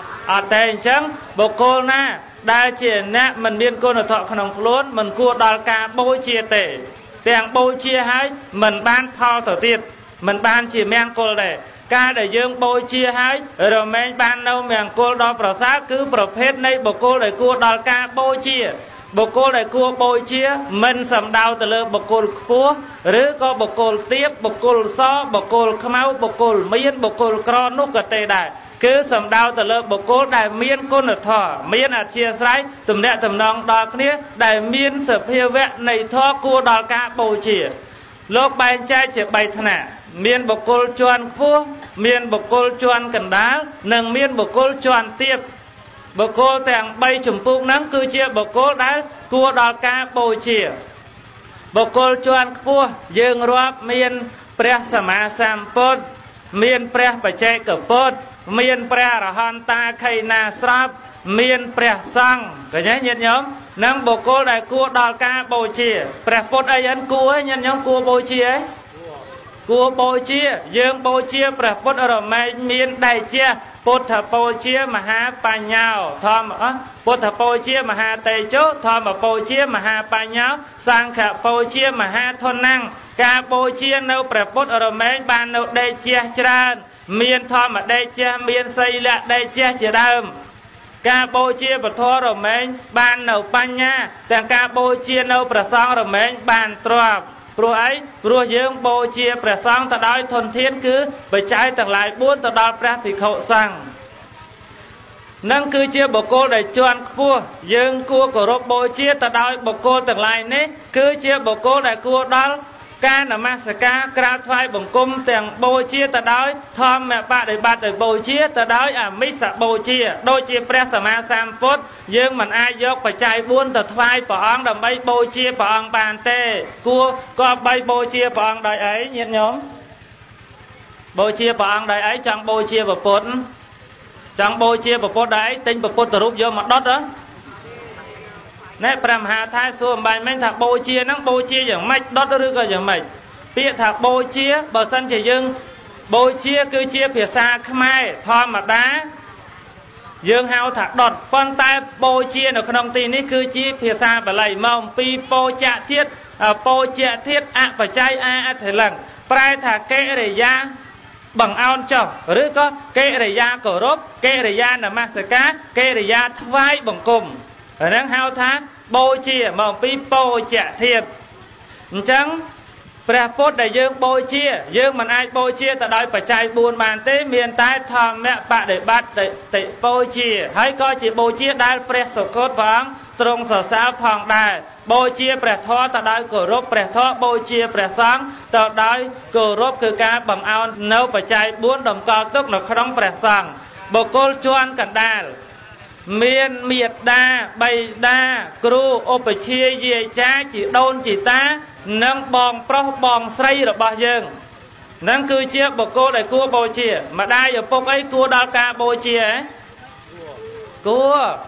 tê chẳng bộ cô na đại triển nè mình miên cô nó thọ không luôn mình cua đào ca bôi chia tệ tiền bôi chia hay mình ban thao thở tiệt mình ban chỉ men cô để ca để dương bôi chia hay rồi mình ban đâu miệng cô đoប្រសាទគឺប្រភេទនៃបុគ្គលដែលគួរដល់ការបូជាបុគ្គលដែលគួរបូជាមិនសំដៅទៅលើបុគ្គលខ្ពស់ឬក៏បុគ្គលទាបបុគ្គលសបុគ្គលខ្មៅបុគ្គលមានបុគ្គលក្រនោះក៏ទេដែរគឺសំដៅទៅលើបុគ្គលដែលមានគុណធម៌មានអធិស្ឋានទំនាក់ទំនងដល់គ្នាដែលមានសភាវៈនៃធម៌គួរដល់ការបូជាលោកបែងចែកជា3ថ្នាក់មានបុគ្គលជាន់ខ្ពស់មានបុគ្គលជាន់កណ្ដាលនិងមានបុគ្គលជាន់ទាបបុគ្គលទាំង3ចម្ពោះហ្នឹងគឺជាបុគ្គលដែលគួរដល់ការបូជាបុគ្គលជាន់ខ្ពស់យើងរាប់មានព្រះសម្មាសម្ពុទ្ធមានព្រះបច្ចេកពុទ្ធមានព្រះអរហន្តតាខៃណាស្រាប់មានព្រះសង្ឃឃើញទេញាតិញោមនឹងបុគ្គលដែលគួរដល់ការបូជាព្រះពុទ្ធអីហ្នឹងគួរឯងញាតិញោមគួរបូជាឯងគួរបូជាយើងបូជាព្រះពុទ្ធរមែងមានដៃជាពុទ្ធបូជាមហាបញ្ញោធម្មពុទ្ធបូជាមហាតេជោធម្មបូជាមហាបញ្ញោសង្ឃបូជាមហាធនំការបូជានៅព្រះពុទ្ធរមែងបាននៅដេកជាច្រើនមានធម្មដេកជាមានសីលៈដេកជាជាដើមការបូជាពធរមែងបាននៅបញ្ញាទាំងការបូជានៅព្រះសង្ឃរមែងបានទ្រព្យព្រោះអីព្រោះយើងបូជាព្រះសង្ឃទៅដោយធនធានគឺបច្ច័យទាំងឡាយ4ទៅដល់ព្រះភិក្ខុសង្ឃនឹងគឺជាបុគ្គលដែលជាន់ខ្ពស់យើងគួរគោរពបូជាទៅដោយបុគ្គលទាំងឡាយនេះគឺជាបុគ្គលដែលគួរដល់ការនមស្ការក្រាបថ្វាយបង្គំទាំងបូជាទៅដោយធម្មបដិបត្តិដោយបូជាទៅដោយអមិសបូជាដូចជាព្រះសម្មាសម្ពុទ្ធយើងមិនអាចយកបច្ច័យ4ទៅថ្វាយព្រះអង្គដើម្បីបូជាព្រះអង្គបានទេគួរក៏បីបូជាព្រះអង្គដោយអីញាតិញោមបូជាព្រះអង្គដោយអីចង់បូជាព្រះពុទ្ធចង់បូជាព្រះពុទ្ធដោយអីទិញព្រះពុទ្ធរូបយកមកដុតណែព្រះមហាថាសួរអំបញ្ញមិញថាបូជាហ្នឹងបូជាយ៉ាងម៉េចដុតឬក៏យ៉ាងម៉េចពាក្យថាបូជាបើសិនជាយើងបូជាគឺជាភាសាខ្មែរធម្មតាយើងហៅថាដុតប៉ុន្តែបូជានៅក្នុងទីនេះគឺជាភាសាបាលីមកអំពីបូជាធាតុបូជាធាតុអបច្ច័យអត្ថលង្កប្រែថាកិរិយាបង្អោនចុះឬក៏កិរិយាគោរពកិរិយានមស្ការកិរិយាថ្វាយបង្គំហ្នឹងហៅថាបូជាមកអំពីបូជាធាតុអញ្ចឹងព្រះពុទ្ធដែលយើងបូជាយើងមិនអាចបូជាទៅដោយបច្ច័យ4បានទេមានតែធម្មបដិបត្តិតិបូជាហើយក៏ជាបូជាដែលព្រះសុគតព្រះអង្គទ្រង់សរសើរផងដែរបូជាព្រះធម៌ទៅដោយគោរពព្រះធម៌បូជាព្រះសង្ឃទៅដោយគោរពគឺការបង្អោននៅបច្ច័យ4តម្កល់ទុកនៅក្នុងព្រះសង្ឃបុគ្គលជាន់កណ្ដាលមានមេត្តាបិតាគ្រូឧបជាយាយចាជីដូនជីតានិងបងប្រុសបងស្រីរបស់យើងនឹងគឺជាបុគ្គលដែលគួរបូជាម្ដាយឪពុកអីគួរដល់ការបូជាគួរ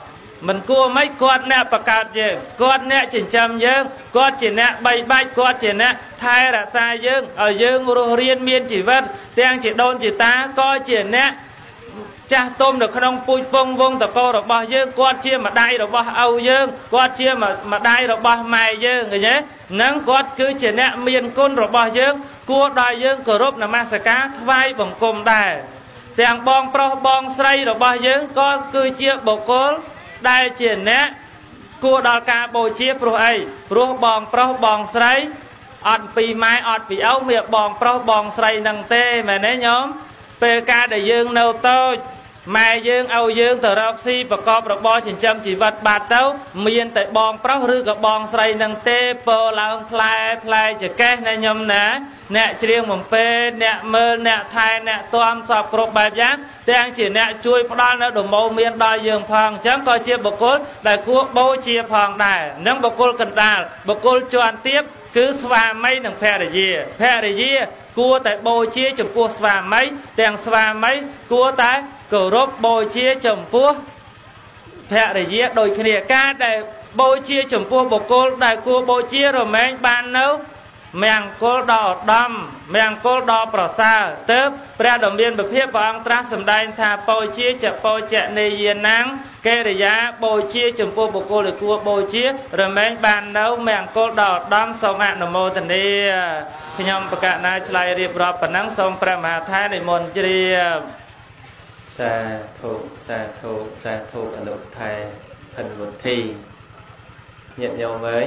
mình cua mấy con nè bạc cát dương con nè chỉnh châm dương con chỉ nè bay bay con chỉ nè thay là sai dương ở dương riêng miên chỉ vật tiếng chỉ đôn chỉ ta coi chỉ nè cha tôm được không pui pông vông tập cô rồi bao dương con chia mà đai rồi bao âu dương con chia mà đai rồi bao mày dương người nhé nắng con cứ chỉ nè miên côn rồi bao dương cua đòi dương cờ rúp là ma sả cá vai bằng cồm đài tiếng bong pro bong say rồi bao dương con cứ chia bộ côn đai chỉ nè cua đòi cá bồi chia pro ấy pro bong say ọt pì mai ọt pì ấu miệng bong pro bong say nâng tê mà nấy nhóm PK để dương nâu tôi mai dương âu dương từ rọc si và co rồi bo chỉnh châm chỉ vật bạt tấu miên tại bong pro rư cả bong say nâng tê po lao play chỉ cái này nhom ná nè riêng mồm pe nè mơ nè thai nè toam sọp cột bài gián đang chỉ nè chui đo nó đồ màu miên đo dương phong chấm coi chia bọc cốt đại cua bố chia phong đài nâng bọc cốt cần đà bọc cốt chọn tiếp cứ xóa mấy nâng phe để gì cua tại bồi chia chấm cua xóa mấy đèn xóa mấy cua tại cổ rốt bồi chia chấm cua phe để gì đôi khi ca để bồi chia chấm cua bọc cốt đại cua bồi chia rồi mấy ban nấu mèng cô đỏ đâm mèng cô đỏ bỏ xa tớp ra đồng biên bậc hiệp và ông tra sầm đai thà bồi chia chợ bồi chợ này yên nắng kê để giá bồi chia chấm cô bồ cô để cua bồi chia rồi mấy bàn nấu mèng cô đỏ đâm sông ạ nằm mô thần đi thì nhom bậc cả na chlai riệp rọp và nắng sông pra mà thái để môn chia sa thụ ở độ thầy thần một thi nhận nhau với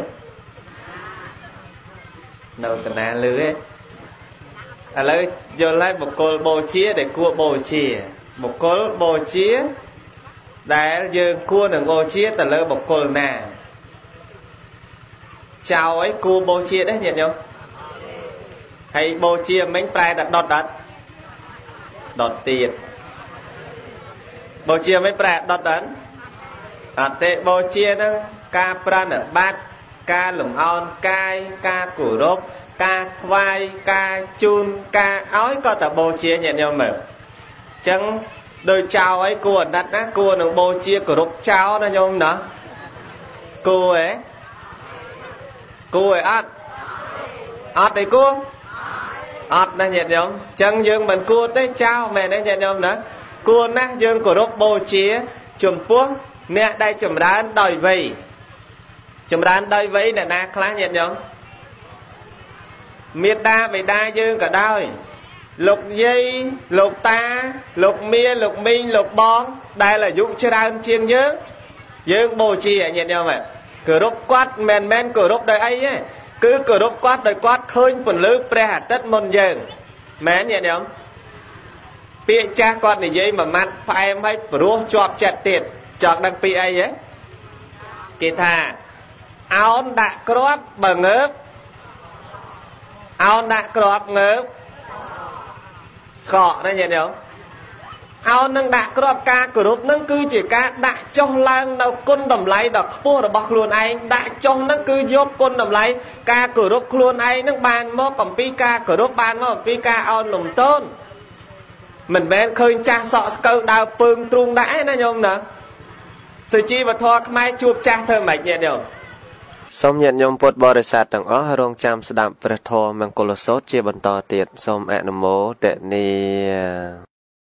đâu cần na lưới ấy à lấy giờ lấy một cô bồ chia để cua bồ chia một cô bồ chia để giờ cua đừng bồ chia từ lấy một cô nè chào ấy cua bồ chia đấy nhận nhau hay bồ chia mấy prai đặt đọt tiền bồ chia mấy prai đọt đánh à tệ bồ chia nó ca pran ở bát ca lủng on cai ca củ rốt ca vai ca chun ca ói có tập bồ chia nhận nhau mở chẳng đôi chào ấy cua đặt á cua nó bồ chia củ rốt cháo nó nhông đó cua ấy ớt đấy cua ớt nó nhận nhau chẳng dương mình cua tới cháo mẹ đấy nhận nhau nữa cua nè dương củ rốt bồ chia chùm puốc nè đây chùm đá đòi vầy chùm đàn đây với nè na khá nhận nhông miệt đa về đa dương cả đôi lục dây lục ta lục mía lục minh lục bón đây là dụng cho đàn chiên nhớ dương bồ chi nhận nhông ạ cửa rốt quát men cửa rốt đời ấy cứ cửa rốt quát đời quát khơi phần lư pre hạt tất môn dương mến nhận nhông bịa cha con này dây mà mắt phải em hay rúa chọp chặt tiệt chọt đăng pi ấy ấy chị thà áo đã crop bằng ngớp áo đã crop ngớp sọ đây nhận không áo nâng đã crop ca crop nâng cứ chỉ ca đã trong lang đâu côn đầm lấy đọc pua rồi bọc luôn anh đã trong nâng cứ dốt côn đầm lấy ca crop luôn anh nâng bàn mô cầm pi ca crop bàn mô cầm pi ca áo lùng tôn mình bên khơi cha sọ câu đào phương trung đãi nè nhông nè sự chi và thoa mai chuột cha thơ mạch nhẹ điều Xong nhận nhôm bột bò đời sạt tầng ó rong chăm sẵn đạm bật thô mang cô lô sốt chia bần tò tiệt xong ạ nô mô đệ ni